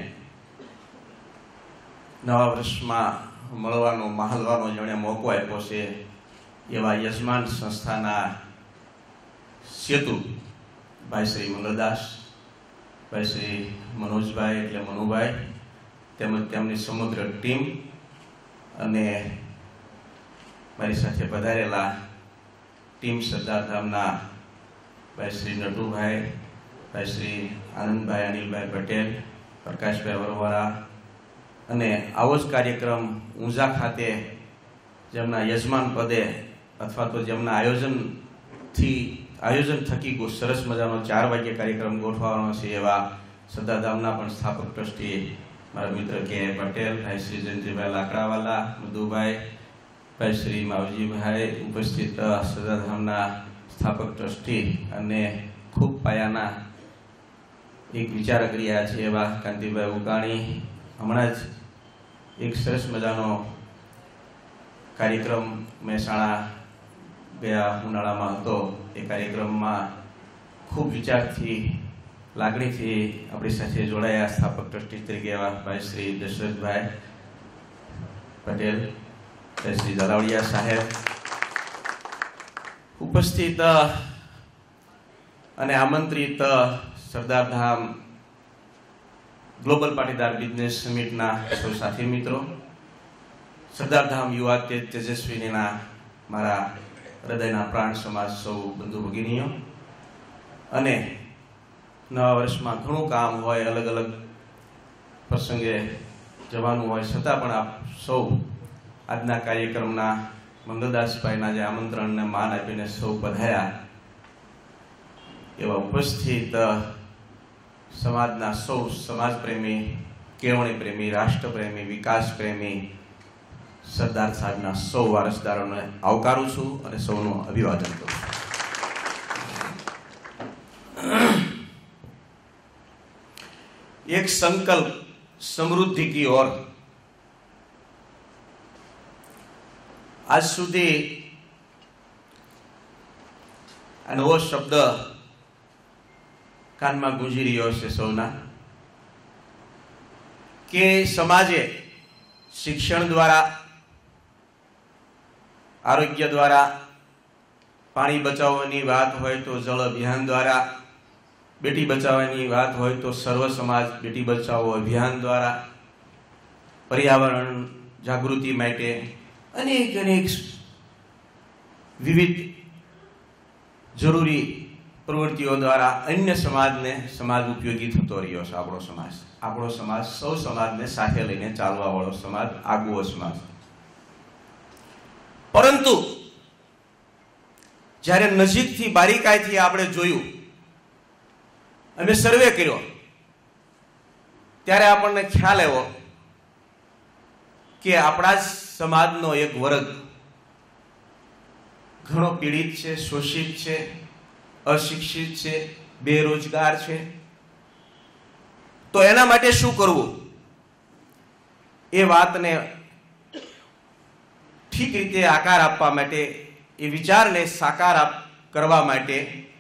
[SPEAKER 6] नवा वर्ष में मळवानो महलवानो जेने मोको आप्यो छे एवा यजमान संस्थाना सेतु भाई श्री मंगलदास, भाई श्री मनोज भाई एटले मनुभाई તેમજ તેમની સમગ્ર ટીમ અને મારી સાથે પધારેલા ટીમ સરદાર ધામના ભાઈ શ્રી નટુભાઈ, ભાઈ શ્રી આનંદભાઈ અનિલભાઈ પટેલ, પ્રકાશભાઈ વરવારા અને આવો જ કાર્યક્રમ ઊંઝા ખાતે જેમના યજમાન પદે અથવા તો જેમના આયોજનથી આયોજન થકી સરસ મજાનો ચાર વાગ્યે કાર્યક્રમ ગોઠવવાનો છે એવા સરદાર ધામના પણ સ્થાપક ટ્રસ્ટી મારા મિત્ર કે પટેલ, ભાઈ શ્રી જયંતિભાઈ લાકડાવાલા, મધુભાઈ, ભાઈ શ્રી માવજીભાઈ ઉપસ્થિત સરદારધામના સ્થાપક ટ્રસ્ટી અને ખૂબ પાયાના એક વિચારક રહ્યા છે એવા કાંતિભાઈ ઉકાણી. હમણાં જ એક સરસ મજાનો કાર્યક્રમ મહેસાણા ગયા ઉનાળામાં હતો. એ કાર્યક્રમમાં ખૂબ વિચારથી લાગણીથી આપણી સાથે જોડાયા સ્થાપક ટ્રસ્ટી તરીકે એવા ભાઈ શ્રી દશરથભાઈ પટેલ, ભાઈ શ્રી ઝાલાવડિયા સાહેબ ઉપસ્થિત અને આમંત્રિત સરદાર ધામ ગ્લોબલ પાટીદાર બિઝનેસ સમિટના સૌ સાથી મિત્રો, સરદાર ધામ યુવા તેજ તેજસ્વીનીના મારા હૃદયના પ્રાણ સમાજ સૌ બંધુ ભગીનીઓ અને નવા વર્ષમાં ઘણું કામ હોય, અલગ અલગ પ્રસંગે જવાનું હોય, છતાં પણ આપ સૌ આજના કાર્યક્રમના મંગલદાસભાઈના જે આમંત્રણને માન આપીને સૌ પધાર્યા એવા ઉપસ્થિત સમાજના સૌ સમાજ પ્રેમી, કેળવણી પ્રેમી, રાષ્ટ્ર પ્રેમી, વિકાસ પ્રેમી સરદાર સાહેબના સૌ વારસદારોને આવકારું છું અને સૌનું અભિવાદન કરું છું. एक संकल्प समृद्धि की ओर. आज सुधी आ नवो शब्द कान में गूंजी रह्यो छे सौना के समाजे शिक्षण द्वारा, आरोग्य द्वारा, पानी बचावવાની વાત હોય તો જળ અભિયાન द्वारा, बेटी बचावવાની વાત હોય તો સર્વ સમાજ બેટી બચાવો અભિયાન દ્વારા, પર્યાવરણ જાગૃતિ માટે અનેક અનેક વિવિધ જરૂરી પ્રવૃત્તિઓ દ્વારા અન્ય સમાજને સમાજ ઉપયોગી થતો રહ્યો છે. આપણો સમાજ આપણો સમાજ સૌ સમાજને સાથે લઈને ચાલવા વાળો સમાજ, આગવો સમાજ. પરંતુ જ્યારે નજીકથી બારીકાઈથી આપણે જોયું, અમે સર્વે કર્યો, ત્યારે આપણને ખ્યાલ આવ્યો કે આપણા જ સમાજનો એક વર્ગ ઘણો પીડિત છે, શોષિત છે, અશિક્ષિત છે, બેરોજગાર છે. તો એના માટે શું કરવું, એ વાતને ઠીક રીતે આકાર આપવા માટે, એ વિચારને સાકાર કરવા માટે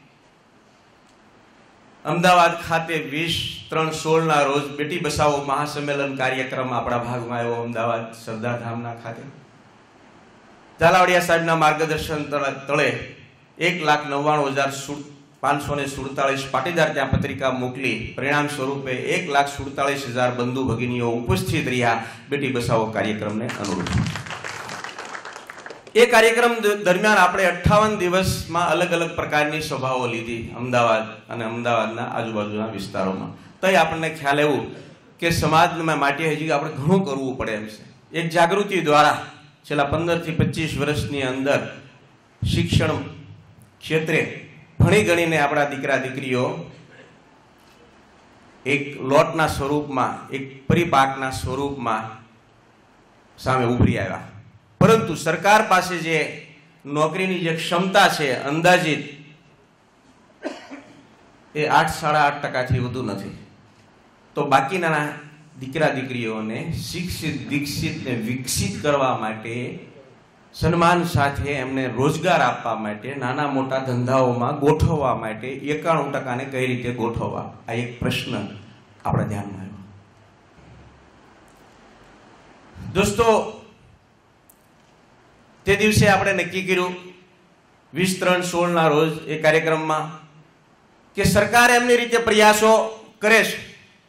[SPEAKER 6] અમદાવાદ ખાતે વીસ ત્રણ સોળ ના રોજ બેટી બચાવો મહાસંમેલન કાર્યક્રમ આપણા ભાગમાં આવ્યો. અમદાવાદ સરદારધામના ખાતે ઝાલાવાડિયા સાહેબના માર્ગદર્શન તળે એક લાખ નવ્વાણું હજાર પાંચસો ને સુડતાલીસ પાટીદાર ત્યાં પત્રિકા મોકલી પરિણામ સ્વરૂપે એક લાખ સુડતાલીસ હજાર બંધુ ભગીનીઓ ઉપસ્થિત રહ્યા બેટી બચાવો કાર્યક્રમને અનુરૂપ. એ કાર્યક્રમ દરમિયાન આપણે અઠ્ઠાવન દિવસમાં અલગ અલગ પ્રકારની સભાઓ લીધી અમદાવાદ અને અમદાવાદના આજુબાજુના વિસ્તારોમાં. તો આપણને ખ્યાલ એવું કે સમાજમાં માટે હજી આપણે ઘણું કરવું પડે એમ છે. એક જાગૃતિ દ્વારા છેલ્લા પંદર થી પચીસ વર્ષની અંદર શિક્ષણ ક્ષેત્રે ભણી ગણીને આપણા દીકરા દીકરીઓ એક લોટના સ્વરૂપમાં, એક પરિપાકના સ્વરૂપમાં સામે ઉભરી આવ્યા. પરંતુ સરકાર પાસે જે નોકરીની જે ક્ષમતા છે અંદાજિત એ આઠ સાડા આઠ ટકાથી વધુ નથી. તો બાકીના દીકરા દીકરીઓને શિક્ષિત, દીક્ષિત ને વિકસિત કરવા માટે, સન્માન સાથે એમને રોજગાર આપવા માટે, નાના મોટા ધંધાઓમાં ગોઠવવા માટે એકાણું ટકાને કઈ રીતે ગોઠવવા, આ એક પ્રશ્ન આપણા ધ્યાનમાં આવ્યો. દોસ્તો, તે દિવસે આપણે નક્કી કર્યું વીસ ત્રણ સોળ ના રોજ એ કાર્યક્રમમાં કે સરકાર એમની રીતે પ્રયાસો કરે છે,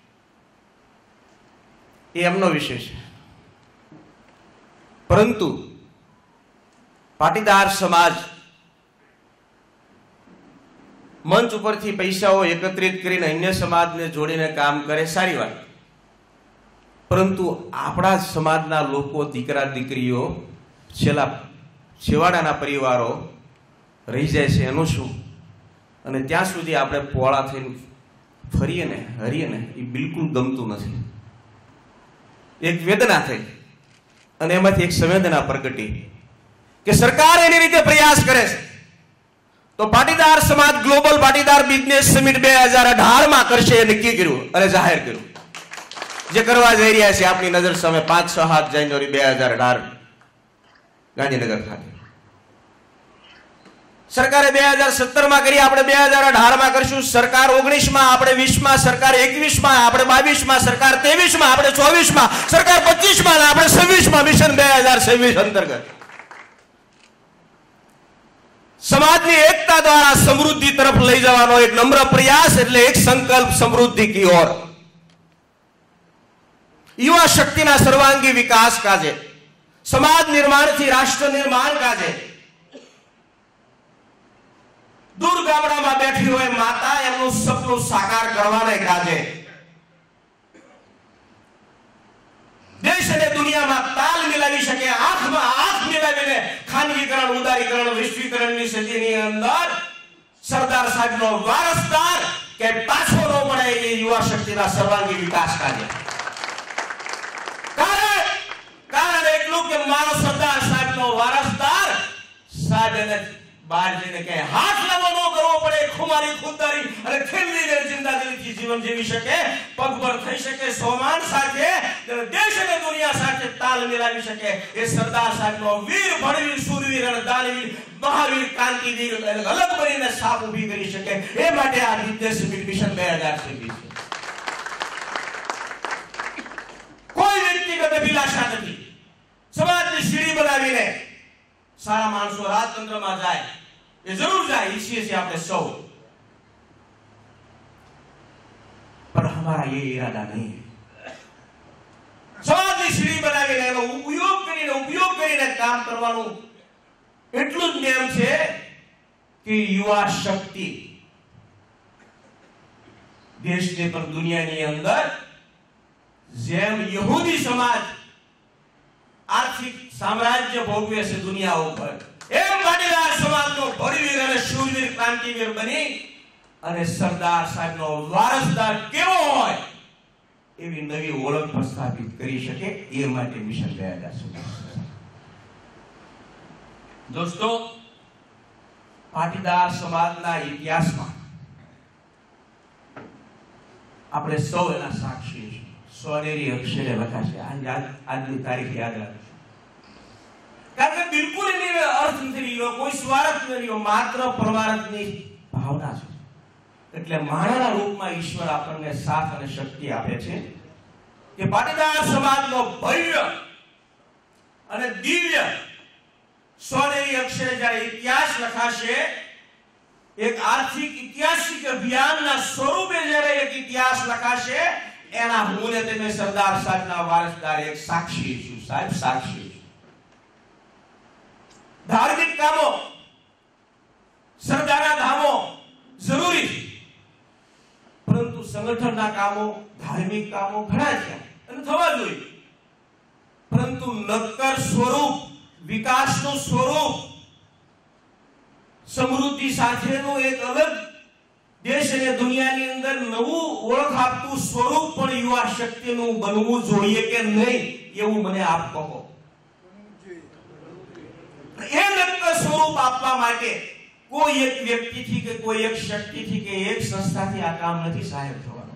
[SPEAKER 6] એ એમનો વિષય છે. પરંતુ પાટીદાર સમાજ મંચ ઉપરથી પૈસાઓ એકત્રિત કરીને અન્ય સમાજને જોડીને કામ કરે, સારી વાત. પરંતુ આપણા સમાજના લોકો, દીકરા દીકરીઓ, છેલ્લા છેવાડાના પરિવારો રહી જાય છે, એનું શું? અને ત્યાં સુધી આપણે પોળા થઈને ફરીએ ને હરીએ ને એ બિલકુલ ગમતું નથી. એક વેદના થઈ અને એમાંથી એક સંવેદના પ્રગટી કે સરકાર એની રીતે પ્રયાસ કરે છે તો પાટીદાર સમાજ ગ્લોબલ પાટીદાર બિઝનેસ સમિટ બે હજાર અઢાર માં કરશે એ નક્કી કર્યું અને જાહેર કર્યું. જે કરવા જઈ રહ્યા છે આપણી નજર સામે પાંચ છ સાત જાન્યુઆરી બે હજાર અઢાર ગાંધીનગર ખાતે. સરકારે બે હજાર સત્તર માં કરી, આપણે બે હજાર અઢાર માં કરશું. સરકાર ઓગણીસ માં, આપણે વીસ માં, સરકાર એકવીસ માં, આપણે બાવીસ માં, સરકાર ત્રેવીસ માં, આપણે ચોવીસ માં, સરકાર પચીસ માં, આપણે છવ્વીસ માં મિશન બે હજાર છવ્વીસ અંતર્ગત સમાજની એકતા દ્વારા સમૃદ્ધિ તરફ લઈ જવાનો એક નમ્ર પ્રયાસ, એટલે એક સંકલ્પ સમૃદ્ધિ કી ઓર. યુવા શક્તિના સર્વાંગી વિકાસ કાજે, સમાજ નિર્માણથી રાષ્ટ્ર નિર્માણ કાજે, દૂર ગામડામાં બેઠી હોય માતા એમનું સપનું સાકાર કરવાને કાજે, દેશ અને દુનિયામાં તાલ મિલાવી શકે, આંખમાં આંખ મિલાવીને ખાનગીકરણ, ઉદારીકરણ, વિશ્વીકરણની સદીની અંદર સરદાર સાહેબનો વારસદાર કે પાછો ન પડે એ યુવા શક્તિના સર્વાંગી વિકાસ કાજે. કારણ કારણ એટલું કે મારો સરદાર સાહેબનો વારસદાર સાહેબ એને બહાર જઈને કહે હાથ લાવો ન કરવો પડે, ખુમારી ખુદદારી અને ખેલદીને જિંદા દિલથી જીવન જીવી શકે, પગભર થઈ શકે, સોમાન સાથે દેશ અને દુનિયા સાથે તાલ મિલાવી શકે, એ સરદાર સાહેબનો વીર, ભણવીર, શૂરવીર અને દાનવીર, મહાવીર, ક્રાંતિવીર અલગ બનીને સાપ ઊભી કરી શકે. એ માટે આ બિઝનેસ મિશન બે હજાર છવ્વીસ છે. કોઈ વ્યક્તિગત અભિલાષા નથી. સમાજની સીડી બનાવીને સારા માણસો રાજતંત્રમાં જાય, એ જરૂર જાય, ઈચ્છીએ છીએ આપણે સૌ, પણ હમારા ये इरादा नहीं. સમાજની સીડી બનાવીને એનો ઉપયોગ કરીને ઉપયોગ કરીને કામ કરવાનું એટલું જ નિયમ છે કે યુવા શક્તિ દેશને પણ દુનિયાની અંદર જેમ યહૂદી સમાજ આર્થિક સામ્રાજ્ય ભોગવે છે દુનિયા ઉપર, એમ પાટીદાર સમાજનો ભરવીર અને શૂરવીર ક્રાંતિવીર બની અને સરદાર સાહેબનો વારસદાર કેવો હોય એવી નવી ઓળખ પ્રસ્થાપિત કરી શકે એ માટે મિશન રહ્યા છે. દોસ્તો, પાટીદાર સમાજના ઇતિહાસમાં આપણે સૌ એના સાક્ષી છીએ. સોનેરી અક્ષરે લખાશે. આજની તારીખ યાદ રાખજો, કારણ કે બિલકુલ એની અર્થ નથી રહ્યો, કોઈ સ્વાર્થ નથી રહ્યો, માત્ર પરમાર્થની ભાવના છે. એટલે માણાના રૂપમાં ઈશ્વર આપણને સાથ અને શક્તિ આપે છે કે પાટીદાર સમાજનો ભવ્ય અને દિવ્ય સોનેરી અક્ષરે જ્યારે ઇતિહાસ લખાશે, એક આર્થિક ઐતિહાસિક અભિયાનના સ્વરૂપે જ્યારે એક ઇતિહાસ લખાશે, એના હું ને તમે સરદાર સાહેબના વારસદાર એક સાક્ષી છું. સાહેબ સાક્ષી છું. ધાર્મિક કામો, સરદારના ધામો જરૂરી છે, પરંતુ સંગઠનના કામો, ધાર્મિક કામો ઘણા છે અને થવા જોઈએ, પરંતુ નક્કર સ્વરૂપ, વિકાસનું સ્વરૂપ, સમૃદ્ધિ સાથેનું એક અલગ દેશ અને દુનિયાની અંદર નવું ઓળખ આપતું સ્વરૂપ પણ યુવા શક્તિનું બનવું જોઈએ કે નહીં, એવું મને આપ કહો. એ નક્કર સ્વરૂપ આપવા માટે કોઈ એક વ્યક્તિથી કે કોઈ એક શક્તિથી કે એક સંસ્થાથી આ કામ નથી સાહેબ થવાનું.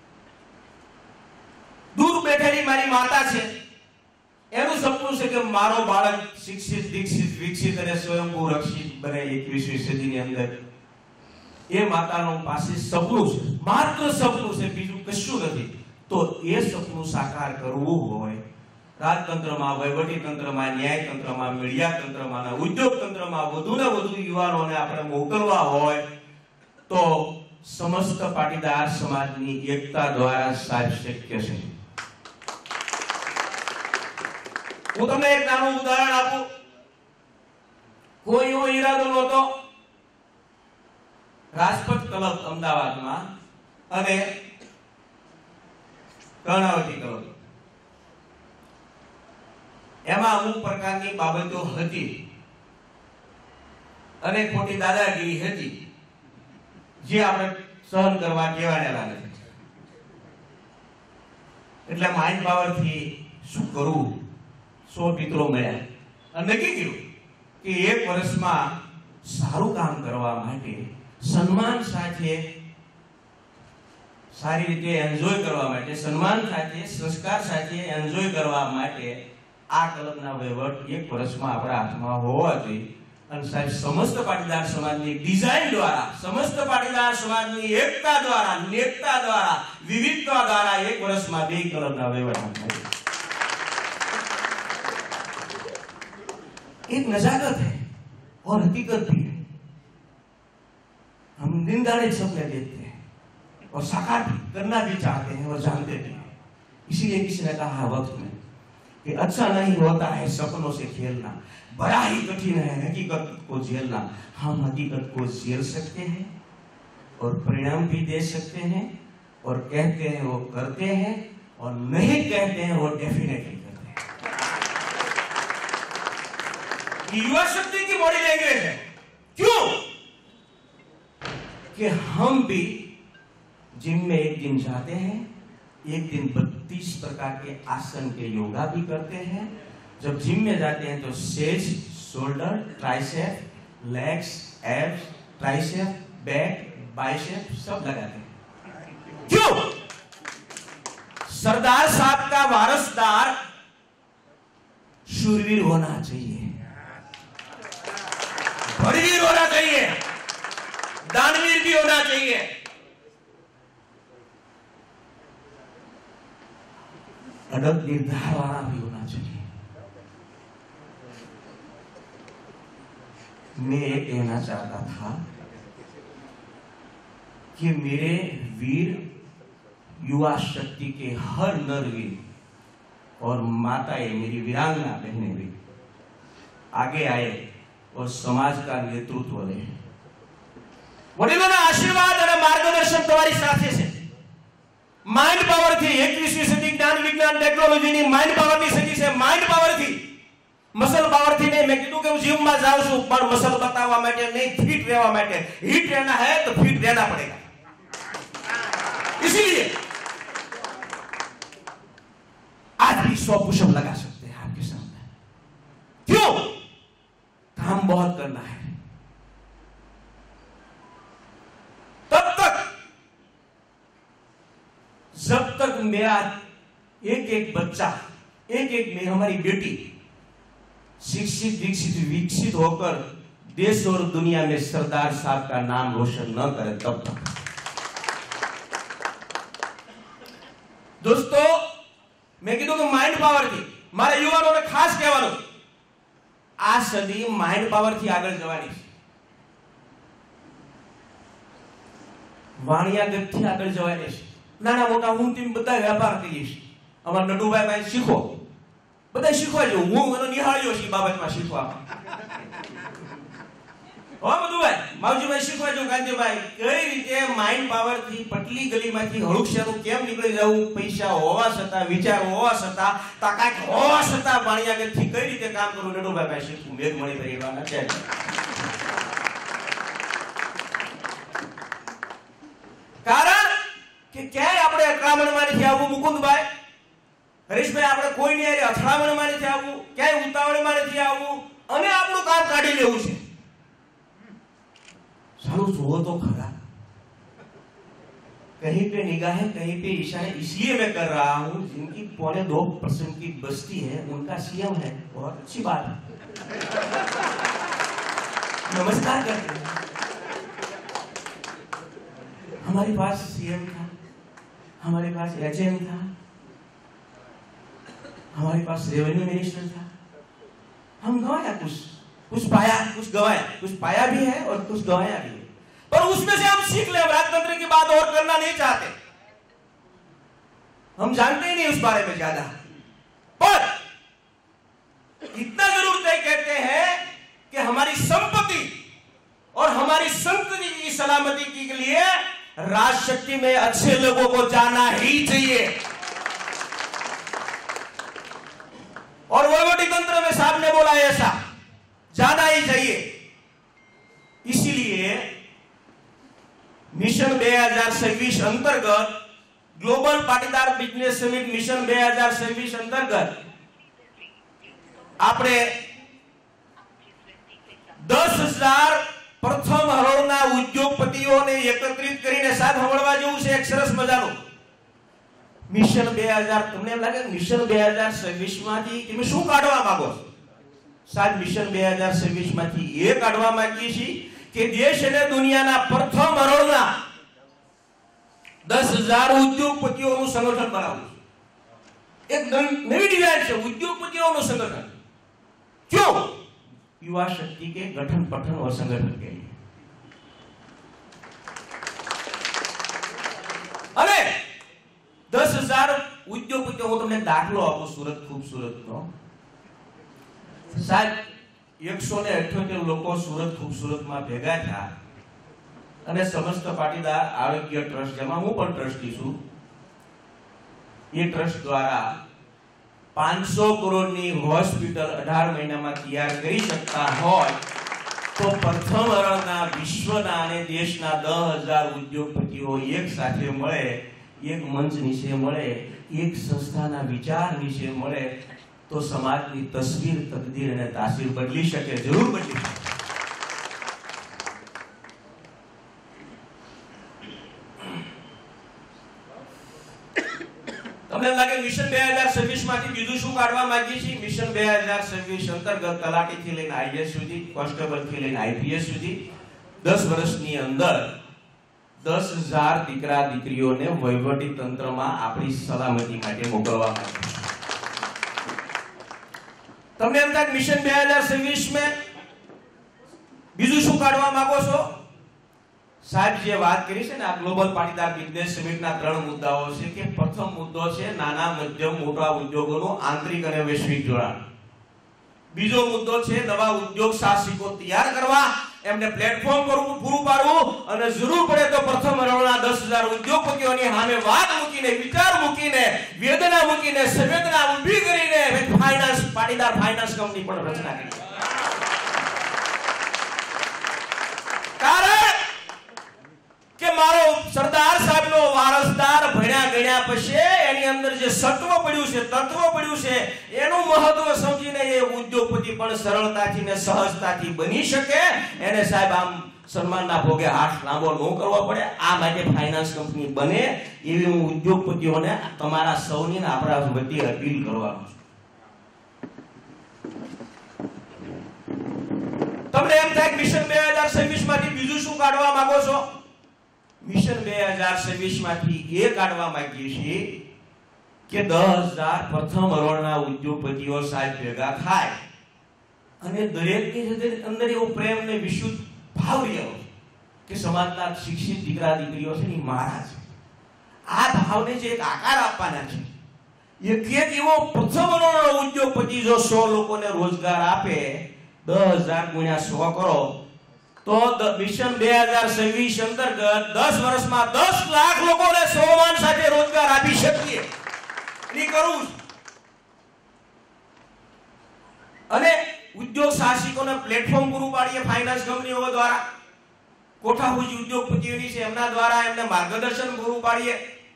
[SPEAKER 6] દૂર બેઠેલી મારી માતા છે, એનું સપનું છે કે મારો બાળક શિક્ષિત, દીક્ષિત, વિકસિત અને સ્વયંભૂ રક્ષિત બને એકવીસમી સદીની અંદર. એ માતાનું પાસે સપનું છે, માત્ર સપનું છે, બીજું કશું નથી. તો એ સપનું સાકાર કરવું હોય, રાજતંત્રમાં, વહીવટી તંત્રમાં, ન્યાય તંત્રમાં, મીડિયા તંત્રમાં, ઉદ્યોગ તંત્રમાં વધુ ને વધુ યુવાનોને આપણે મોકલવા હોય તો સમસ્ત પાટીદાર સમાજની એકતા દ્વારા સાહેબ શક્ય છે. હું તમને એક નાનું ઉદાહરણ આપું. કોઈ એવો ઈરાદો નહોતો. રાજપથ ક્લબ અમદાવાદમાં અને કર્ણાવતી ક્લબ, એમાં અમુક પ્રકારની બાબતો હતી અને ખોટી દાદાગીરી હતી જે આપણે સહન કરવા ટેવાયેલા નથી. એટલે માઇન્ડ પાવર થી શું કરવું, સો મિત્રો મળ્યા અને નક્કી કર્યું કે એક વર્ષમાં સારું કામ કરવા માટે, સન્માન સાથે સારી રીતે એન્જોય કરવા માટે, સન્માન સાથે, સંસ્કાર સાથે એન્જોય કરવા માટે આ ક્લબના વહીવટ એક વર્ષમાં આપણા હાથમાં હોવા જોઈએ. અને સાહેબ સમસ્ત પાટીદાર સમાજની ડિઝાઇન દ્વારા, સમસ્ત પાટીદાર સમાજની એકતા દ્વારા, નેકતા દ્વારા, વિવિધતા દ્વારા એક વર્ષમાં બે ક્લબના વહીવટ. एक नजाकत है और हकीकत भी है. हम दिन दाड़े सपने देखते हैं और साकार भी करना भी चाहते हैं और जानते भी हैं. इसीलिए किसी ने कहा वक्त में कि अच्छा नहीं होता है सपनों से खेलना, बड़ा ही कठिन है हकीकत को झेलना. हम हकीकत को झेल सकते हैं और परिणाम भी दे सकते हैं, और कहते हैं वो करते हैं, और नहीं कहते हैं वो डेफिनेटली करते हैं. युवा शक्ति की बॉडी लैंग्वेज है. क्यों? कि हम भी जिम में एक दिन जाते हैं, एक दिन बत्तीस प्रकार के आसन के योगा भी करते हैं. जब जिम में जाते हैं तो chest, shoulder, tricep, legs, abs, tricep, back, bicep सब लगाते हैं. क्यों? सरदार साहब का वारसदार शूरवीर होना चाहिए, भरवीर होना चाहिए, दानवीर भी होना चाहिए. अडग निर्धार वाला भी होना चाहिए. मैं ये कहना चाहता था कि मेरे वीर युवा शक्ति के हर नर वीर और माताएं, मेरी वीरांगना बहनें भी आगे आए और समाज का नेतृत्व ले. वडीलोना आशीर्वाद और मार्गदर्शन तुम्हारी साथे છે. માઇન્ડ પાવર થી એકવીસમી સદી જ્ઞાન વિજ્ઞાન ટેકનોલોજીની માઇન્ડ પાવર ની સદી છે. માઇન્ડ પાવર થી, મસલ પાવર થી નહીં. મેં કીધું કે હું જીમ માં જાઉં છું પણ મસલ બતાવવા માટે નહીં, ફિટ રહેવા માટે. हिट रहना है तो फिट रहना पड़ेगा. इसीलिए आज भी सौ पुशअप लगा सकते हैं आपके सामने. क्यों? काम बहुत करना है. तब तक जब तक मेरा एक एक बच्चा, एक एक में हमारी बेटी शिक्षित विकसित विकसित होकर देश और दुनिया में सरदार साहब का नाम रोशन न करे तब तक. दोस्तों, मैं कीधुं કે માઇન્ડ પાવર થી મારા યુવાનોને ખાસ કહેવાનું, આ સદી માઇન્ડ પાવર થી આગળ જવાની છે. વાણિયાગત થી આગળ જવાની છે. નાના મોટા હું ટીમ બધા વેપાર કરીએ છીએ. અમાર નડુભાઈ ભાઈ શીખો, બધા શીખવા જો. હું એનો નિહાળ્યો છું બાબતમાં શીખવા. હો મધુભાઈ, માવજીભાઈ શીખવા જો. ગાંધીભાઈ કઈ રીતે માઇન્ડ પાવર થી પટલી ગલીમાંથી હળુક્ષાનું કેમ નીકળી જવું, પૈસા હોવા છતાં, વિચાર હોવા છતાં, તાકાત હોવા છતાં વાણિયાગત થી કઈ રીતે કામ કરવું, નડુભાઈ ભાઈ શીખવું. મેઘમણી પરિવારના છે. કારણ કે ક્યાંય આપણે અથડામણમાં નથી આવવું મુકુંદભાઈ, હરીશભાઈ. આપણે કોઈની હારે અથડામણમાં નથી આવવું, ક્યાંય ઉતાવળમાં નથી આવવું અને આપણું કામ કાઢી લેવું છે. सालों जुओ तो खरा, कहीं पे निगाहें कहीं पे इशारे इसलिए मैं कर रहा हूं, जिनकी पौने दो परसेंट की बस्ती है उनका सीएम है. बहुत अच्छी बात है. नमस्कार करते हैं. हमारे पास सीएम था, हमारे पास एचएम था, हमारे पास रेवेन्यू मिनिस्टर था. हम गवाया कुछ, कुछ पाया, कुछ गवाया. कुछ पाया भी है और कुछ गवाया भी है. पर उसमें से हम सीख ले. हम राजतंत्र की बात और करना नहीं चाहते, हम जानते ही नहीं उस बारे में ज्यादा. पर इतना जरूर तय कहते हैं कि हमारी संपत्ति और हमारी संतति की सलामती के लिए राजशक्ति में अच्छे लोगों को जाना ही चाहिए. और वहीवटी तंत्र में साहब ने बोला ऐसा जाना ही चाहिए. इसीलिए मिशन બે હજાર છવ્વીસ अंतर्गत global Patidar business summit mission બે હજાર છવ્વીસ अंतर्गत આપણે દસ હજાર પ્રથમ હરોળના ઉદ્યોગપતિઓને એકત્રિત કરીને સાથ હવળવા જેવું છે. એક સરસ મજાનું મિશન બે હજાર. તમને એમ લાગે મિશન બે હજાર છવ્વીસ માંથી તમે શું કાઢવા માંગો છો? સાહેબ, મિશન બે હજાર છવ્વીસ માંથી એ કાઢવા માંગીએ છીએ કે દેશ અને દુનિયાના પ્રથમ હરોળના દસ હજાર ઉદ્યોગપતિઓનું સંગઠન બનાવવું. એક નવી ડિઝાઇન છે ઉદ્યોગપતિઓનું સંગઠન. क्यों? युवा शक्ति के गठन पठन और संगठन के लिए. अरे दस हजार उद्योगपतिओ હું તમને દાખલો આપું સુરત ખૂબસૂરતનો. સાહેબ, એકસો ને અઠ્યોતેર લોકો સુરત ખૂબસૂરતમાં ભેગા થયા અને સમસ્ત પાટીદાર આરોગ્ય ટ્રસ્ટ, જેમાં હું પણ ટ્રસ્ટી છું, એ ટ્રસ્ટ દ્વારા પાંચસો કરોડની હોસ્પિટલ અઢાર મહિનામાં તૈયાર કરી શકતા હોય તો પ્રથમ હરોળના વિશ્વના અને દેશના દસ હજાર ઉદ્યોગપતિઓ એક સાથે મળે, એક મંચ નીચે મળે, એક સંસ્થાના વિચાર નીચે મળે તો સમાજની તસવીર, તકદીર અને તાસીર બદલી શકે, જરૂર બદલી શકે. તમને લાગે મિશન બે હજાર છવ્વીસ માંથી બીજું શું કાઢવા માંગીએ છીએ? મિશન બે હજાર છવ્વીસ અંતર્ગત તલાટીથી લઈને આઈએએસ સુધી, કોન્સ્ટેબલથી લઈને આઈપીએસ સુધી દસ વર્ષની અંદર દસ હજાર દીકરા દીકરીઓને વહીવટી તંત્રમાં આપણી સલામતી માટે મોકલવા માંગીએ છીએ. તમને એમ થાય મિશન બે હજાર છવ્વીસ में બીજું શું કાઢવા માંગો છો? સાહેબ, જે વાત કરી છે ને આ ગ્લોબલ પાટીદાર બિઝનેસ સમિટના ત્રણ મુદ્દાઓ છે કે પ્રથમ મુદ્દો છે નાના મધ્યમ મોટા ઉદ્યોગોનું આંતરિક અને વૈશ્વિક જોડાણ. બીજો મુદ્દો છે નવા ઉદ્યોગ સાહસિકો તૈયાર કરવા એમને પ્લેટફોર્મ કરવું, પૂરું પાડવું અને જરૂર પડે તો પ્રથમ હરોળના દસ હજાર ઉદ્યોગપતિઓની સામે વાત મૂકીને, વિચાર મૂકીને, વેદના મૂકીને, સંવેદના ઊભી કરીને ફાઇનાન્સ પાટીદાર ફાઇનાન્સ કંપની પણ રચના કરી. કારણ કે મારો સરદાર સાહેબનો વારસદાર ભણ્યા ગણ્યા પછી એની અંદર જે સત્વ પડ્યું છે, તત્વ પડ્યું છે, એનું મહત્વ સમજીને એ ઉદ્યોગપતિ પણ સરળતાથી ને સહજતાથી બની શકે. એને સાહેબ આમ સન્માનના ભોગે હાથ લાંબો ન કરવો પડે. આ માટે ફાઇનાન્સ કંપની બને એવી હું ઉદ્યોગપતિઓને તમારા સૌની આપણા વતી અપીલ કરવાનો છું. તમને એમ થાય કે મિશન બે હજાર છવ્વીસ માંથી બીજું શું કાઢવા માંગો છો? મિશન બે હજાર છવ્વીસ માંથી એ કાઢવા માંગીએ છીએ કે દસ હજાર પ્રથમ હરોળના ઉદ્યોગપતિઓ સાહેબ ભેગા થાય અને દરેકની અંદર એવો પ્રેમ ને વિશુદ્ધ ભાવ રહ્યો કે સમાજના શિક્ષિત દીકરા દીકરીઓ છે એ મારા છે. આ ભાવને જે એક આકાર આપવાના છે, એક એક એવો પ્રથમ હરોળનો ઉદ્યોગપતિ જો સો લોકોને રોજગાર આપે, દસ હજાર ગુણ્યા સો કરો તો મિશન બે હજાર છવ્વીસ અંતર્ગત દસ વર્ષમાં દસ લાખ લોકોને સોમાન સાથે રોજગાર આપી શકીએ. એ કરું અને ઉદ્યોગ સાહસિકોને પ્લેટફોર્મ પૂરું પાડીએ ફાઇનાન્સ કંપનીઓ દ્વારા. કોઠાહુજી ઉદ્યોગપતિઓની છે એમના દ્વારા એમને માર્ગદર્શન પૂરું પાડીએ.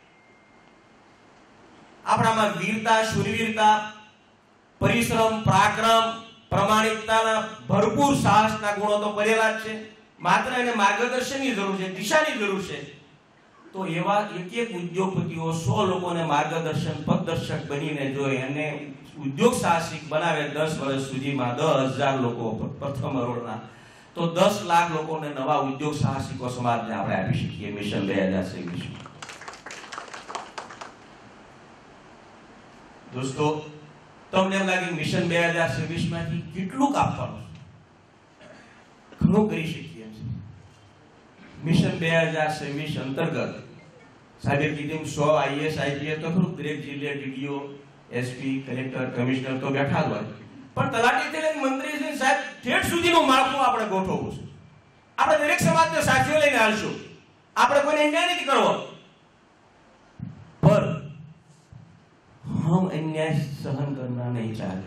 [SPEAKER 6] આપણામાં વીરતા, શૂરવીરતા, પરિશ્રમ, પરાક્રમ, પ્રમાણિકતાના ભરપૂર સાહસના ગુણો તો પડેલા જ છે. માત્ર એને માર્ગદર્શનની જરૂર છે, દિશાની જરૂર છે. તો એવા એક એક ઉદ્યોગપતિઓ સો લોકોને માર્ગદર્શન, પથદર્શક બનીને જો એને ઉદ્યોગ સાહસિક બનાવે દસ વર્ષ સુધીમાં દસ હજાર લોકો પ્રથમ હરોળના, તો દસ લાખ લોકોને નવા ઉદ્યોગ સાહસિકો સમાજને આપણે આપી શકીએ મિશન બે હજાર છવ્વીસ. દોસ્તો, તમને એમ લાગે મિશન બે હજાર છવ્વીસ માંથી કેટલું આપવાનું? ઘણું કરી શકીએ છીએ. મિશન બે હજાર છવ્વીસ અંતર્ગત સાહેબે કીધું સો આઈએસ આઈપીએસ તો ખરું દરેક જિલ્લે ડીડીઓ, એસપી, કલેક્ટર, કમિશનર તો બેઠા જ હોય, પણ તલાટીથી લઈને મંત્રી સાહેબ ઠેઠ સુધીનું માળખું આપણે ગોઠવવું છે. આપણે દરેક સમાજને સાથીઓ લઈને હાલશું. આપણે કોઈને અન્યાય નથી કરવો, પર हम अन्याय सहन करना नहीं चाहते.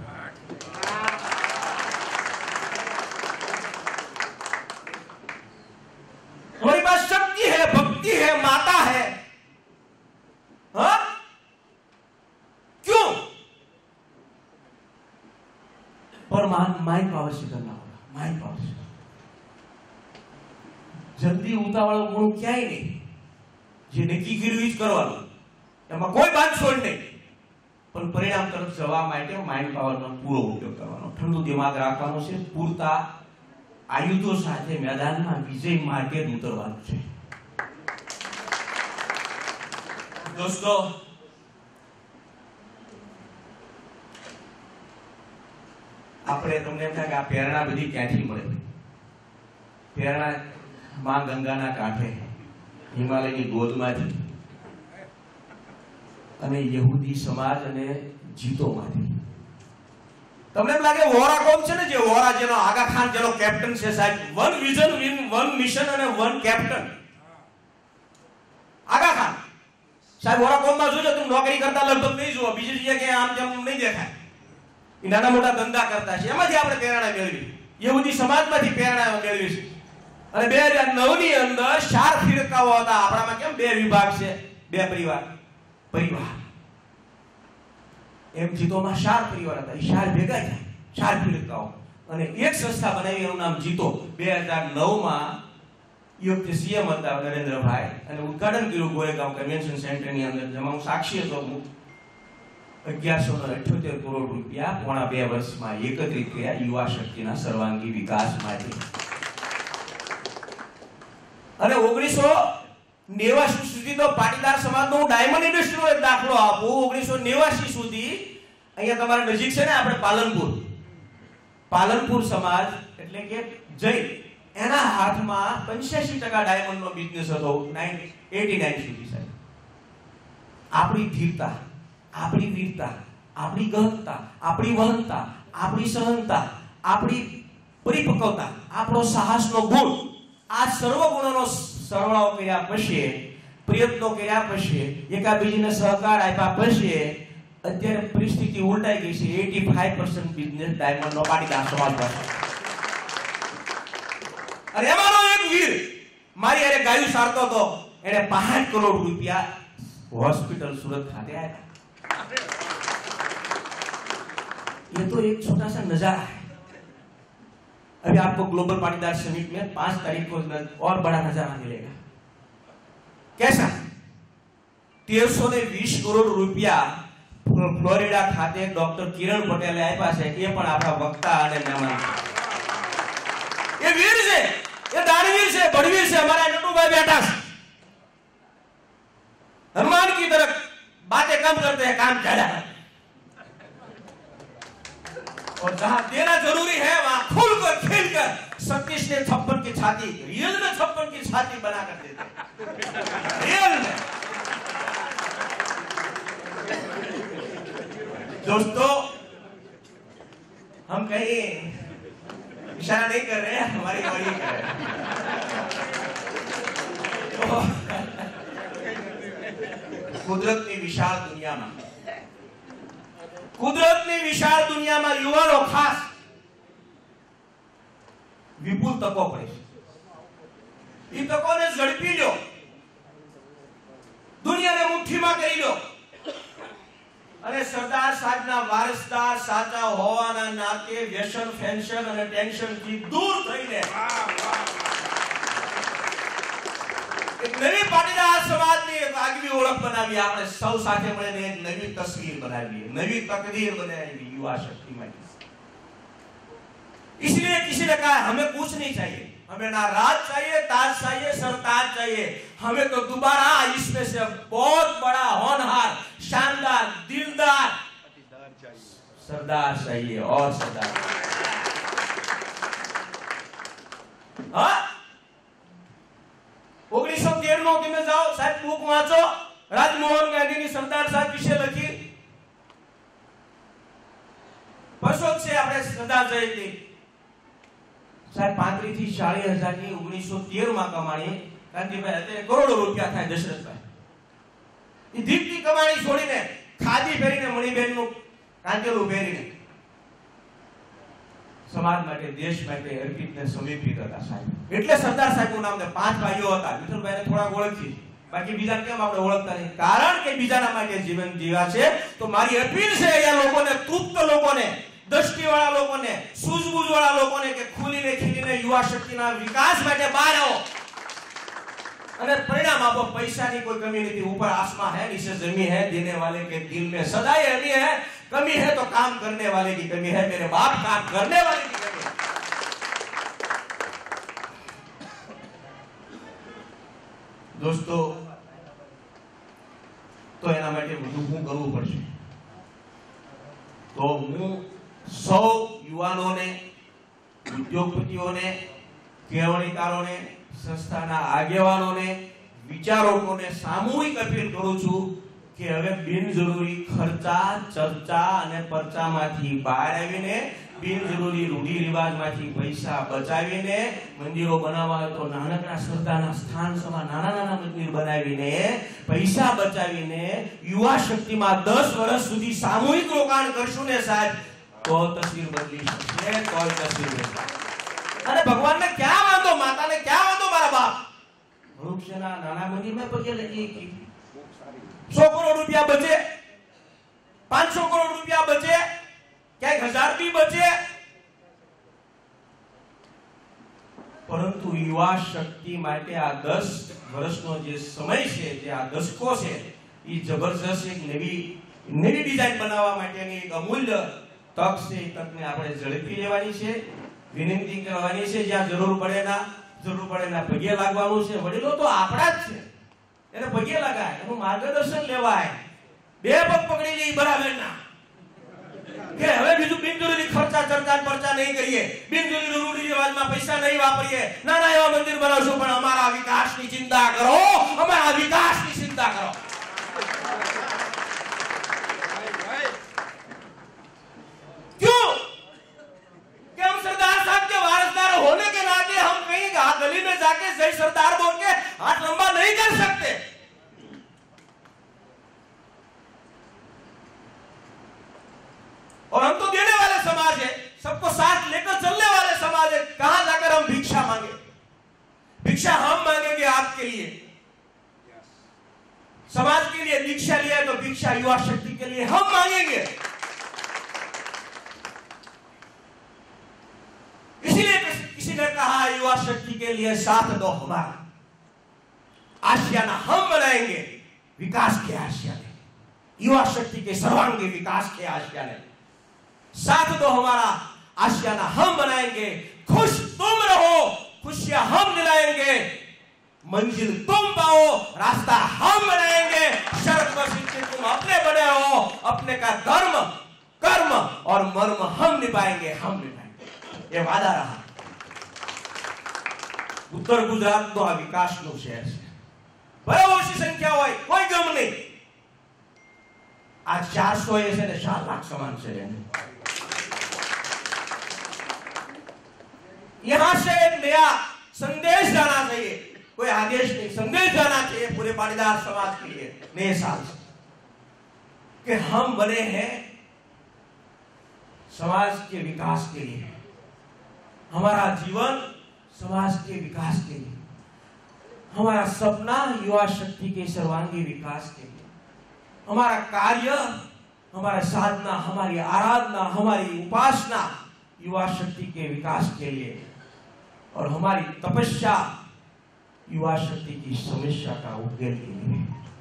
[SPEAKER 6] हमारे पास शक्ति है, भक्ति है, माता है. हाँ क्यों? पर माइंड पावर से करना होगा. माइंड पावर से जल्दी उतावળ ગુણ ક્યાંય નહીં. જે નક્કી કર્યું જ કરવાનું, એમાં કોઈ બાંધછોડ નહીં. પણ પરિણામ તરફ જવા માટે માઇન્ડ પાવરનો પૂરો ઉપયોગ કરવાનો, ઠંડુ દિમાગ રાખવાનો છે, પૂરતા આયુધો સાથે મેદાનમાં વિજય માટે ઉતરવાનું છે. દોસ્તો, આપણે તમને એમ થાય કે આ પ્રેરણા બધી ક્યાંથી મળે? પ્રેરણા માં ગંગાના કાંઠે, હિમાલયની ગોદમાંથી અને યહૂદી સમાજ અને જીતોમાંથી. તમને એમ લાગે વોરા કોમ છે ને, જે વોરા જેનો આગા ખાન જેનો કેપ્ટન છે સાહેબ, one vision win one mission અને વન કેપ્ટન. આગા ખાન સાહેબ વોરા કોમમાં જોજો, તમે નોકરી કરતા લગભગ નહીં જુઓ, બીજી જગ્યાએ કે આમ તેમ નહીં દેખાય. એ નાના મોટા ધંધા કરતા છે, એમાંથી આપણે પ્રેરણા મેળવી, યહૂદી સમાજમાંથી પ્રેરણા મેળવી છે. અને બે હજાર નવ ની અંદર ચાર ફિરકાઓ હતા. આપણામાં કેમ બે વિભાગ છે, બે પરિવાર પરિવાર એમ જીતોમાં ચાર પરિવાર હતા. એ ચાર ભેગા થયા, ચાર ફિરકાઓ, અને એક સંસ્થા બનાવી, એનું નામ જીતો. બે હજાર નવ માં એ વખતે સીએમ હતા નરેન્દ્રભાઈ, અને ઉદઘાટન કર્યું ગોરેગાંવ કન્વેન્શન સેન્ટરની અંદર, જેમાં હું સાક્ષી હતો. અગિયારસો ને અઠ્યોતેર કરોડ રૂપિયા પોણા બે વર્ષમાં એકત્રિત કર્યા યુવા શક્તિના સર્વાંગી વિકાસ માટે. અને ઓગણીસો નેવાસી સુધી તો પાટીદાર સમાજનો હું ડાયમંડ ઇન્ડસ્ટ્રીનો એક દાખલો આપું. ઓગણીસો નેવાસી સુધી અહીંયા તમારા નજીક છે ને આપણે પાલનપુર, પાલનપુર સમાજ એટલે કે જૈન, એના હાથમાં પંચ્યાસી ટકા ડાયમંડનો બિઝનેસ હતો એટી નાઇન સુધી. સાહેબ, આપણી ધીરતા, આપણી વીરતા, આપણી ગહનતા, આપણી વહનતા, આપણી સહનતા, આપણી પરિપક્વતા, આપણો સાહસનો ગુણ, આ સર્વ ગુણોનો સરવાળો કર્યા પછી, પ્રયત્નો કર્યા પછી, એકાબીજીને સહકાર આપ્યા પછી અત્યારે પરિસ્થિતિ ઉલટાઈ ગઈ છે. પંચાસી ટકા બિઝનેસ ડાયમંડનો પાટીદાર સમાજમાં છે. અને એમાંનો એક વીર મારી હારે ગાયું સારતો હતો, એને પાંચ કરોડ રૂપિયા हॉस्पिटल सूरत खाते आया. ये तो एक छोटा सा नजारा है. अभी आपको ग्लोबल पाटीदार समिट में पांच तारीख को और बड़ा नजारा मिलेगा. कैसा? तेर सौ ने बीस करोड़ रुपया फ्लोरिडा खाते डॉक्टर किरण पटेल आप्या छे. ये पण आपणा वक्ता अने मेहमान. ये वीर छे, ये दानवीर छे, बड़वीर छे. हमारा नटूभाई बैठा छे. हनुमान की तरह बातें कम करते हैं, काम ज्यादा है. और जहां देना जरूरी है वहां खुलकर खेलकर सतीश ने छप्पन की छाती, रियल में छप्पन की छाती बना कर देते. रियल में. दोस्तों, हम कहीं इशारा नहीं कर रहे हैं, हमारी और ये कर रहे हैं. કુદરતની વિશાળ દુનિયામાં કુદરતની વિશાળ દુનિયામાં યુવાનો ખાસ વિપુલ તકો પડે છે. એ તકોને ઝડપી લો, દુનિયાને મુઠ્ઠીમાં કરી લો અને સરદાર સાહેબના વારસદાર સાચા હોવાના નાતે વ્યસન, ફેન્શન અને ટેન્શનથી દૂર થઈને एक नवी पाटीदार समाजની એક આગવી ઓળખ બનાવી. આપણે સૌ સાથે મળીને એક નવી તસવીર બનાવી, नवी तकदीर बनाई युवा शक्ति में. इसलिए किसी ने कहा हमें कुछ नहीं चाहिए, हमें ना राज चाहिए, ताज चाहिए, सरताज चाहिए. हमें तो दोबारा इसमें से बहुत बड़ा होनहार, शानदार, दिलदार सरदार चाहिए. और सरदार हाँ ઓગણીસો તેર નો તમે જાઓ સાહેબ, બુક વાંચો. રાજમોહન ગાંધીની સરદાર સાહેબ વિશે લખી. વર્ષો છે આપણે સરદાર જયંતિ સાહેબ પાંત્રીસ થી ચાલીસ હજાર ની ઓગણીસો તેર માં કમાણી. ગાંધીભાઈ અત્યારે કરોડો રૂપિયા થાય. દશરથભાઈ એ દીપની કમાણી છોડીને ખાદી પહેરીને મણિબેન નું કાંચેલું પહેરીને સમાજ માટે, દેશ માટે અર્પિતને સમર્પિત હતા સાહેબ. એટલે સરદાર સાહેબનું નામ છે. પાંચ ભાઈઓ હતા. વિઠ્ઠલભાઈને થોડા ઓળખી, બાકી બીજા કેમ આપણે ઓળખતા નહીં? કારણ કે બીજાના માટે જીવન જીવ્યા છે. તો મારી અપીલ છે અહીંયા લોકોને, તૃપ્ત લોકોને, દ્રષ્ટિવાળા લોકોને, સૂઝબૂઝવાળા લોકોને કે ખુલીને ખીલીને યુવા શક્તિના વિકાસ માટે બહાર આવો અને પરિણામ આપો. પૈસાની કોઈ કમી નથી. ऊपर आसमान है, नीचे जमीन है. देने वाले के दिल में सदाई हमी है. कमी है तो काम करने वाले की कमी है. मेरे बाप काम करने वाले की कमी है. दोस्तों, तो એના માટે બધું શું કરવું પડશે? તો હું સૌ યુવાનોને, ઉદ્યોગપતિઓને, કેળવણીકારોને, સંસ્થાના આગેવાનોને, વિચારકોને સામૂહિક અપીલ કરું છું કે હવે બિનજરૂરી ખર્ચા, ચર્ચા અને પરચામાંથી બહાર આવીને, બિનજરૂરી રૂઢિ રિવાજમાંથી પૈસા બચાવીને, મંદિરો બનાવવા હોય તો નાનકડા સરદારના સ્થાન સમા નાના નાના મંદિર બનાવીને પૈસા બચાવીને યુવા શક્તિમાં દસ વર્ષ સુધી સામૂહિક રોકાણ કરશું ને સાહેબ, તો તસવીર બદલી શકશે. તો તસવીર બદલી. અને ભગવાનને ક્યાં વાંધો, માતાને ક્યાં વાંધો? મારા બાપ વૃક્ષના નાના મંદિરમાં પગે લગી સો કરોડ રૂપિયા બચે, પાંચસો કરોડ રૂપિયા બચે, ક્યાંક હજાર બી બચે, પરંતુ યુવા શક્તિ માટે આ દસ વર્ષનો જે સમય છે, જે આ દશકો છે, એ જબરજસ્ત એક નવી નવી ડિઝાઇન બનાવવા માટેની એક અમૂલ્ય તક છે. એ તકને આપણે ઝડપી લેવાની છે, વિનંતી કરવાની છે. જ્યાં જરૂર પડે ના જરૂર પડે ના પગે લાગવાનું છે. વડીલો તો આપણા જ છે, એને પગે લગાય, એનું માર્ગદર્શન લેવાય. બે પગ પકડી લઈ બરાબર ના કે હવે બીજું બિનજરૂરી ખર્ચા, ચર્ચા, પરચા નહીં કરીએ, બિનજરૂરી રૂઢિ રિવાજમાં પૈસા નહીં વાપરીએ, નાના એવા મંદિર બનાવશું, પણ અમારા વિકાસની ચિંતા કરો, અમારા વિકાસની ચિંતા કરો. क्यों? कि हम सरदार साहब के वारस जय सरदार बोल के हाथ लंबा नहीं कर सकते। और हम तो देने वाले समाज है, सबको साथ लेकर चलने वाले समाज है। कहां जाकर हम भिक्षा मांगे? भिक्षा हम मांगेंगे आपके लिए, समाज के लिए दीक्षा लिया है तो भिक्षा युवा शक्ति के लिए हम मांगेंगे। इसीलिए किसी ने कहा युवा शक्ति के लिए साथ दो हमारा, आशियाना हम बनाएंगे विकास के आशियाने, युवा शक्ति के सर्वांगीण विकास के आशियाने। साथ दो हमारा, आशियाना हम बनाएंगे। खुश तुम रहो, खुशियां हम दिलाएंगे। मंजिल तुम पाओ, रास्ता हम बनाएंगे। शर्त बसीती तुम अपने बने हो, अपने का धर्म कर्म और मर्म हम निभाएंगे, हम निभाएंगे। ये वादा रहा। उत्तर गुजरात तो विकास નું શહેર છે, બરાબર ઓછી સંખ્યા હોય, કોઈ ગમ નહીં। આ ચારસો એ છે ને ચાર લાખ સમાન છે। यहां से एक नया संदेश जाना चाहिए, कोई आदेश नहीं, संदेश जाना चाहिए पूरे पाटीदार समाज के लिए नए साल से, कि हम बने हैं समाज के विकास के लिए। हमारा जीवन समाज के विकास के लिए, हमारा सपना युवा शक्ति के सर्वांगीण विकास के लिए, हमारा कार्य, हमारा साधना, हमारी आराधना, हमारी उपासना युवा शक्ति के विकास के लिए, और हमारी तपस्या युवा शक्ति की समस्या का उकेल के लिए।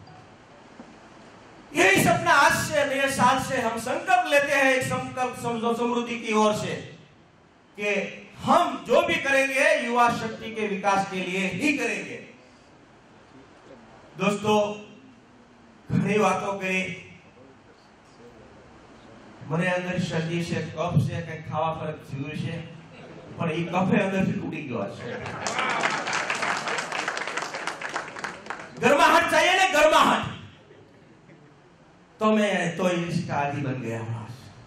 [SPEAKER 6] यही सपना आज से नए साल से हम संकल्प लेते हैं, एक संकल्प समृद्धि की ओर से, कि हम जो भी करेंगे युवा शक्ति के विकास के लिए ही करेंगे। दोस्तों, घनी बातों करी, મને અંદર શરદી છે, કફ છે, કે ખાવા પર થયું છે, પણ એ કફે અંદરથી તૂટી ગયો છે। ગરમાહટ चाहिए ને, ગરમાહટ। तो मैं तो इसका आदि बन गया हूं।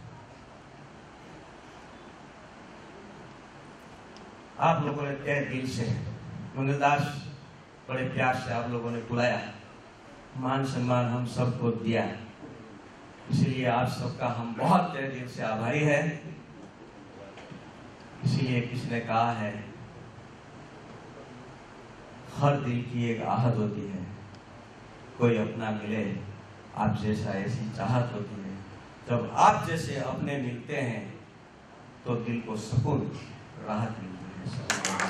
[SPEAKER 6] आप लोगों ने तय दिल से, मंगलदास बड़े प्यार से आप लोगों ने बुलाया, मान सम्मान हम सबको दिया, इसलिए आप सबका हम बहुत तहे दिल से आभारी है। इसीलिए किसी ने कहा है, हर दिल की एक आहट होती है, कोई अपना मिले आप जैसा, ऐसी चाहत होती है। जब आप जैसे अपने मिलते हैं तो दिल को सुकून, राहत मिलती है।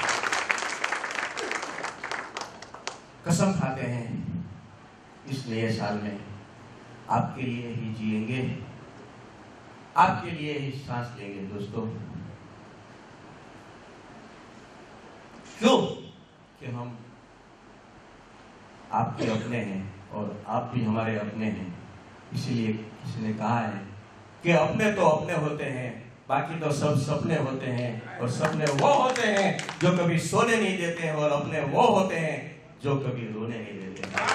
[SPEAKER 6] कसम खाते हैं इस नए साल में आपके लिए ही जिएंगे, आपके लिए ही सांस लेंगे। दोस्तों, क्यों? कि हम आपके अपने हैं और आप भी हमारे अपने हैं। इसीलिए किसी ने कहा है कि अपने तो अपने होते हैं, बाकी तो सब सपने होते हैं, और सपने वो होते हैं जो कभी सोने नहीं देते हैं, और अपने वो होते हैं जो कभी रोने नहीं देते हैं।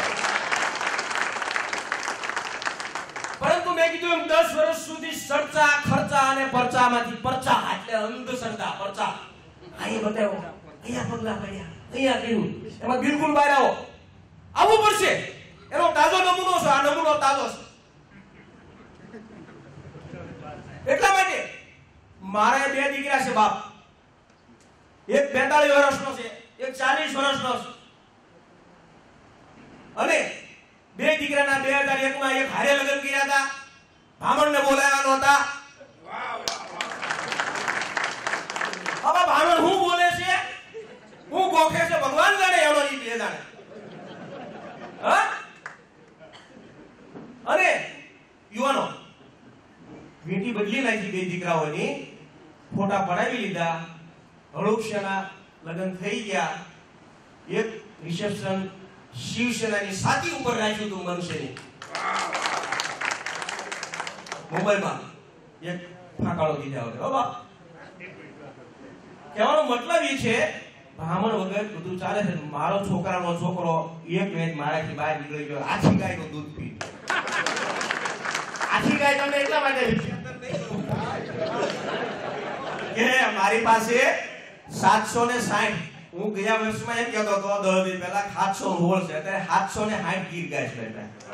[SPEAKER 6] પરંતુ મેં કીધું એમ દસ વર્ષ સુધી ચર્ચા ખર્ચા અને પરચામાંથી પરચા એટલે અંધશ્રદ્ધા પરચા અહીં બતાવો, અહીંયા પગલા પડ્યા, અહીંયા કર્યું, એમાં બિલકુલ બહાર આવો, આવવું પડશે। એનો તાજો નમૂનો છે, આ નમૂનો તાજો છે। એટલા માટે મારા બે દીકરા છે બાપ, એક બેતાળીસ વર્ષનો છે, એક ચાલીસ વર્ષનો છે, અને બે દીકરાના બે હજાર એક માં એક હારે લગ્ન કર્યા હતા, બ્રાહ્મણને બોલાવ્યા નહોતા। હવે બ્રાહ્મણ હું બોલે છે, હું ગોખે છે, ભગવાન જાણે, એનો ઈ બે જાણે। હા, અને યુવાનો વીંટી બદલી નાખી બે દીકરાઓની, ફોટા પડાવી લીધા, હળુક્ષના લગ્ન થઈ ગયા, એક રિસેપ્શન શિવસેનાની છાતી ઉપર રાખ્યું હતું મનુષ્યની, મોબાઈલમાં એક ફાંકાળો દીધા હોય। હો બાપ, કહેવાનો મતલબ એ છે, બ્રાહ્મણ વગર બધું ચાલે છે। મારો છોકરાનો છોકરો એક મિનિટ મારાથી બહાર નીકળી ગયો, આખી ગાયનું દૂધ પી। આખી ગાય તમને એટલા માટે કે મારી પાસે સાતસો ને સાઠ હું ગયા વર્ષમાં એમ કહેતો હતો દસ દિવસ પહેલા સાતસો હોળ છે, અત્યારે સાતસો ને સાઠ ગીર ગાય છે.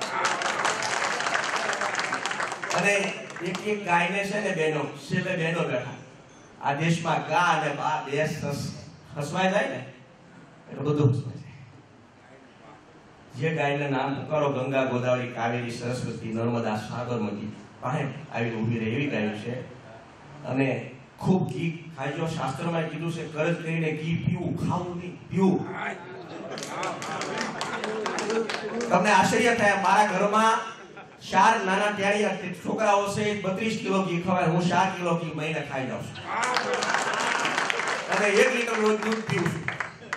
[SPEAKER 6] અને એક એક ગાયને છે ને બહેનો છેલ્લે બહેનો બેઠા. આ દેશમાં ગા અને બા દેશ હસવાય જાય ને એટલે બધું હસવાય જાય. જે ગાયના નામ પુકારો ગંગા, ગોદાવરી, કાવેરી, સરસ્વતી, નર્મદા, સાબરમતી પાસે આવી ઊભી રહે એવી ગાય છે. અને ખૂબ ઘી ખાજો. શાસ્ત્રમાં કીધું છે કરજ કરીને ઘી પીવું, ખાવું નહીં, પીવું. તમને આશ્ચર્ય થાય, મારા ઘરમાં ચાર નાના ટેણીયા છોકરાઓ છે, બત્રીસ કિલો ઘી ખવાય, હું ચાર કિલો ઘી મહિને ખાઈ જાઉં છું અને એક લીટર રોજ દૂધ પીવું છું.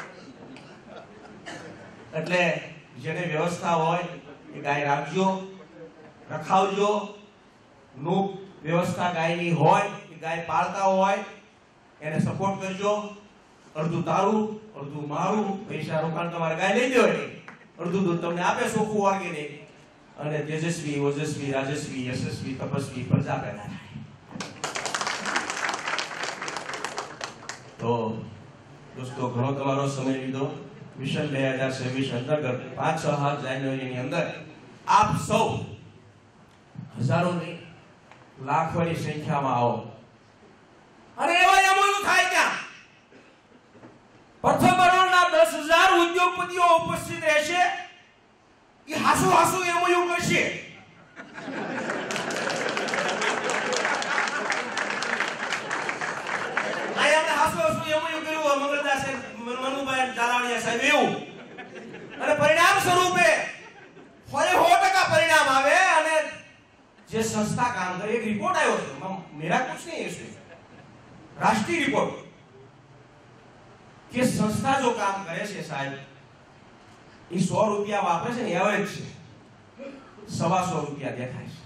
[SPEAKER 6] એટલે જેને વ્યવસ્થા હોય એ ગાય રાખજો, રખાવજો. નો વ્યવસ્થા ગાયની હોય, ગાય પાળતા હોય એને સપોર્ટ કરજો. અડધું તારું, અડધું મારું, પૈસા રોકાણ તમારે ગાય લઈ દો, અડધું દૂધ તમને આપે ચોખ્ખું ઓર્ગેનિક. અને તેજસ્વી, ઓજસ્વી, રાજસ્વી, યશસ્વી, તપસ્વી પ્રજા પેદા થાય. તો દોસ્તો, ઘણો તમારો સમય લીધો. મિશન બે હજાર છવ્વીસ અંતર્ગત પાંચ છ સાત જાન્યુઆરીની અંદર આપ સૌ હજારો નહીં લાખોની સંખ્યામાં આવો અને એવા એમોયું થાય ત્યાં પ્રથમ બરોડના દસ હજાર ઉદ્યોગપતિઓ ઉપસ્થિત રહેશે. એ હાસુ હાસુ એમોયું કરશે. આ એમને હાસુ હાસુ એમોયું કર્યું મંગળદાસે, મનુભાઈ જાલાણીયા સાહેબ એવું. અને પરિણામ સ્વરૂપે સો ટકા પરિણામ આવે. અને જે સંસ્થા કામ કરે એક રિપોર્ટ આવ્યો છે, મેરા કુછ નહીં है, રાષ્ટ્રીય રિપોર્ટ કે સંસ્થા જો કામ કરે છે સાહેબ, એ સો રૂપિયા વાપરે છે ને એવરેજ છે સવાસો રૂપિયા દેખાય છે.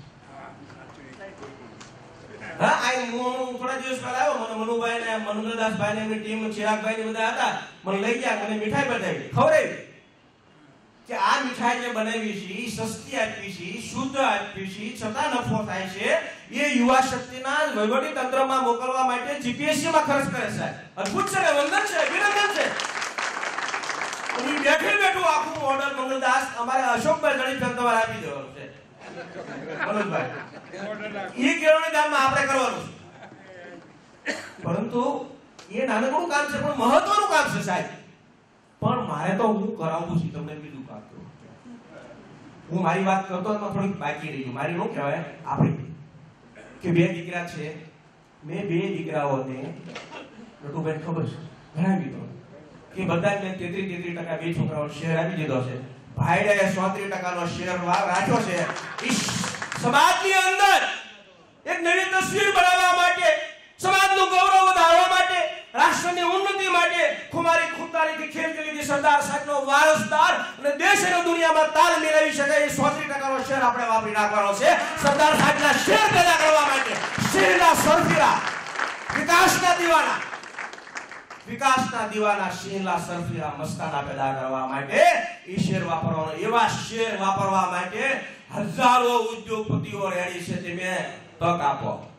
[SPEAKER 6] હા, આ હું થોડા દિવસ પહેલા આવ્યો, મને મનુભાઈ ને મનુદાસભાઈ ને એમની ટીમ, ચિરાગભાઈ ને બધા હતા, મને લઈ ગયા, મને મીઠાઈ બતાવી, ખવડાવી કે આ મીઠાઈ જે બનાવી છે એ સસ્તી આપી છે, શુદ્ધ આપી છે, છતાં નફો થાય છે. એ યુવા શક્તિના વહીવટી તંત્રમાં મોકલવા માટે જીપીએસસી માં ખર્ચ કરે છે. અદ્ભુત છે, વંદન છે, અભિનંદન છે. અને બેઠે બેઠું આખું મોડલ મંગલદાસ અમારે અશોકભાઈ જણી ફેર તમારે આપી દેવાનું છે. મનોજભાઈ, એ કેળવણી ગામમાં આપણે કરવાનું છે. પરંતુ એ નાનકડું કામ છે પણ મહત્વનું કામ છે સાહેબ. પણ મારે તો હું કરાવું છું તમને બીજું કામ. હું મારી વાત કરતો તો થોડીક બાકી રહી. મારી નું કહેવાય આપણી કે બે દીકરા છે, મેં બે દીકરાઓને નટુભાઈ ખબર છે ઘણા દીધો કે બધા મેં તેત્રીસ તેત્રીસ ટકા બે છોકરાઓ શેર આપી દીધો છે. ભાઈડાએ સોત્રીસ ટકાનો શેર રાખ્યો છે. સમાજની અંદર એક નવી તસવીર બનાવવા માટે, સમાજનું ગૌરવ વધારવા માટે, રાષ્ટ્રની ઉન્નતિ માટે ખુમારી ખુદારીથી ખેલ કરી સરદાર સાહેબનો વારસદાર અને દેશ અને દુનિયામાં તાલ મેળવી શકે એ સોત્રીસ ટકાનો શેર આપણે વાપરી નાખવાનો છે સરદાર સાહેબના શેર પેદા કરવા માટે. શેરના સરફીરા, વિકાસના દીવાના, વિકાસના દીવાના શેરના સરફીરા મસ્તાના પેદા કરવા માટે એ શેર વાપરવાનો. એવા શેર વાપરવા માટે હજારો ઉદ્યોગપતિઓ રેડી છે. તમે તક આપો.